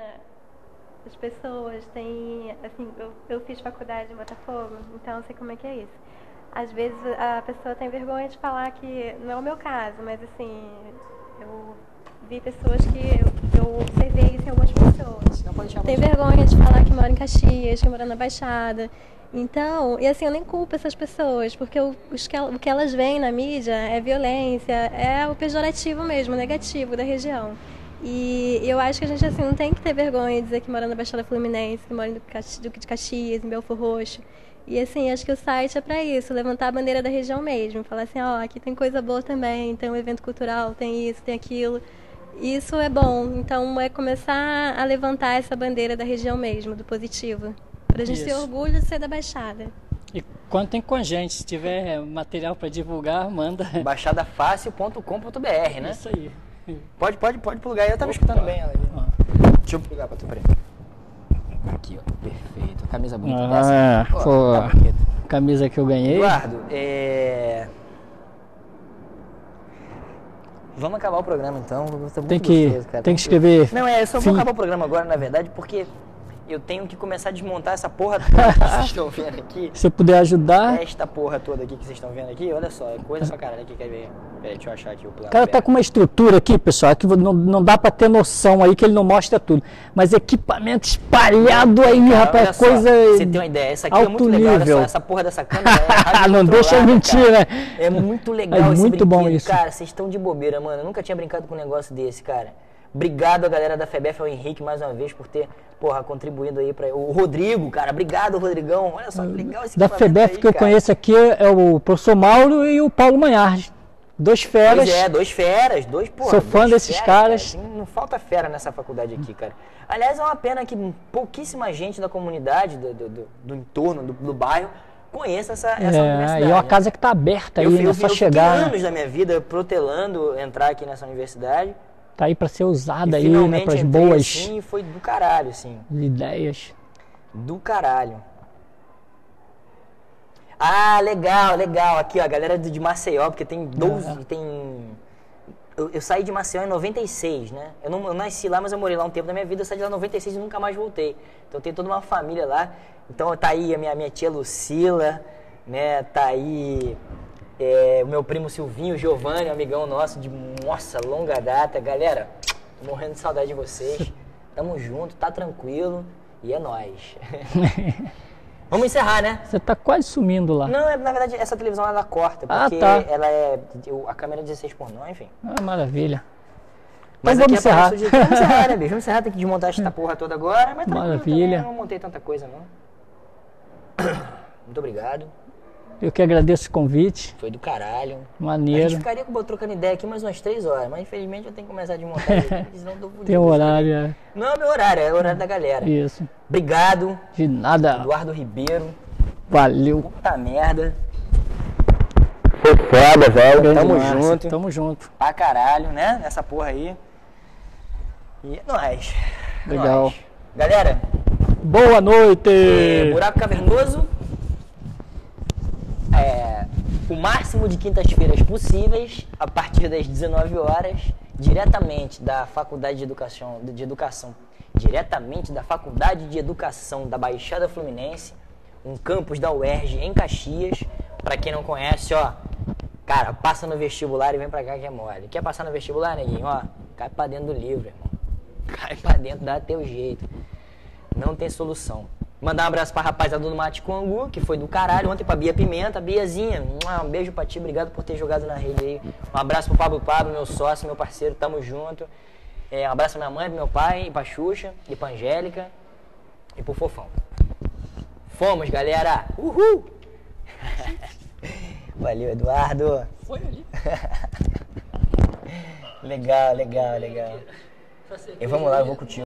as pessoas têm, assim, eu, eu fiz faculdade em Botafogo, então eu sei como é que é isso. Às vezes a pessoa tem vergonha de falar que, não é o meu caso, mas assim, eu vi pessoas que eu, eu observei isso em algumas pessoas. Não pode deixar Tem você- vergonha de falar que mora em Caxias, que mora na Baixada. Então, e assim, eu nem culpo essas pessoas, porque o, os que, el- o que elas veem na mídia é violência, é o pejorativo mesmo, o negativo da região. E eu acho que a gente assim, não tem que ter vergonha de dizer que mora na Baixada Fluminense, que mora em Caxi- Duque de Caxias, em Belford Roxo. E assim, acho que o site é para isso, levantar a bandeira da região mesmo, falar assim, ó, aqui tem coisa boa também, tem um evento cultural, tem isso, tem aquilo. Isso é bom, então é começar a levantar essa bandeira da região mesmo, do positivo. Pra gente ter Isso. orgulho de ser da Baixada. E contem com a gente, se tiver material para divulgar, manda. baixada fácil ponto com ponto b r, né? Isso aí. Pode, pode, pode plugar aí, eu tava escutando bem ela ali. Ó. Deixa eu plugar pra tu, peraí. Aqui, ó, perfeito. Camisa bonita Ah, dessa. Pô, pô. tá bonita. Camisa que eu ganhei. Eduardo, é... Vamos acabar o programa então. Tá muito Tem que, gostoso, cara. tem que escrever. Não, é, eu só fim. vou acabar o programa agora, na verdade, porque eu tenho que começar a desmontar essa porra toda que vocês estão vendo aqui. Se eu puder ajudar. Esta porra toda aqui que vocês estão vendo aqui, olha só, é coisa pra caralho aqui, quer ver? Peraí, deixa eu achar aqui o plano. O cara tá com uma estrutura aqui, pessoal, que não, não dá pra ter noção aí, que ele não mostra tudo. Mas equipamento espalhado aí, Cara, rapaz, olha só, coisa. você tem uma ideia, essa aqui é muito legal, olha só, essa porra dessa câmera é Não deixa eu mentir, cara. né? É muito legal É esse muito bom brinquedo, isso. cara, vocês estão de bobeira, mano, eu nunca tinha brincado com um negócio desse, cara. Obrigado a galera da FEBEF, ao Henrique, mais uma vez, por ter, porra, contribuído aí pra... O Rodrigo, cara, obrigado, Rodrigão, olha só que legal esse Da equipamento FEBEF aí, que eu cara. conheço aqui é o professor Mauro e o Paulo Manhard. Dois feras. Pois é, dois feras, dois, porra, Sou fã dois desses feras, caras. Cara. Não falta fera nessa faculdade aqui, cara. Aliás, é uma pena que pouquíssima gente da comunidade, do, do, do, do entorno, do, do bairro, conheça essa, essa É, universidade. e é uma né? casa que tá aberta aí, eu, né? eu, Só eu chegar. fiquei Né? anos da minha vida protelando entrar aqui nessa universidade. Tá aí pra ser usada E aí, né? finalmente Para as entrei boas assim, e foi do caralho, assim. ideias. Do caralho. Ah, legal, legal. Aqui, ó, a galera de Maceió, porque tem doze, Uhum. tem... Eu, eu saí de Maceió em noventa e seis, né? Eu não eu nasci lá, mas eu morei lá um tempo da minha vida. Eu saí de lá em noventa e seis e nunca mais voltei. Então tem toda uma família lá. Então tá aí a minha, minha tia Lucila, né? Tá aí é, o meu primo Silvinho, Giovanni, um amigão nosso de, nossa, longa data. Galera, tô morrendo de saudade de vocês. Tamo junto, tá tranquilo e é nóis. Vamos encerrar, né? Você tá quase sumindo lá. Não, é, na verdade, essa televisão ela corta, Ah, porque tá. ela é. A câmera é dezesseis por nove, enfim. Ah, maravilha. Mas Então aqui vamos encerrar. aparece o dia- Vamos encerrar, né, bicho? Vamos encerrar, tem que desmontar essa porra toda agora, mas tranquilo Maravilha. também, não montei tanta coisa, não. Muito obrigado. Eu que agradeço o convite. Foi do caralho. A gente Maneiro. ficaria com- trocando ideia aqui mais umas três horas, mas infelizmente eu tenho que começar a desmontar isso aqui, senão eu tô fudido. Tem um horário. é. Não é meu horário, é o horário da galera. Isso. Obrigado, De nada. Eduardo Ribeiro. Valeu. Puta merda. Foi foda, velho. Grande Tamo Márcio. junto. Tamo junto. Pra caralho, né? Nessa porra aí. E é nóis. É Legal. nóis. Galera, Boa noite. é, Buraco Cavernoso. É, o máximo de quintas-feiras possíveis, a partir das dezenove horas, diretamente da Faculdade de Educação, de Educação, diretamente da Faculdade de Educação da Baixada Fluminense, um campus da U E R J em Caxias. Pra quem não conhece, ó, cara, passa no vestibular e vem pra cá que é mole. Quer passar no vestibular, neguinho? Ó, cai pra dentro do livro, irmão. Cai pra dentro, dá teu jeito. Não tem solução. Mandar um abraço pra rapaziada do Mate com Angu, que foi do caralho. Ontem pra Bia Pimenta. Biazinha, um beijo pra ti. Obrigado por ter jogado na rede aí. Um abraço pro Pablo Pablo, meu sócio, meu parceiro. Tamo junto. É, um abraço pra minha mãe, pro meu pai, e pra Xuxa, e pra Angélica. E pro Fofão. Fomos, galera. Uhul! Valeu, Eduardo. Foi ali. Legal, legal, legal. E vamos lá, eu vou contigo.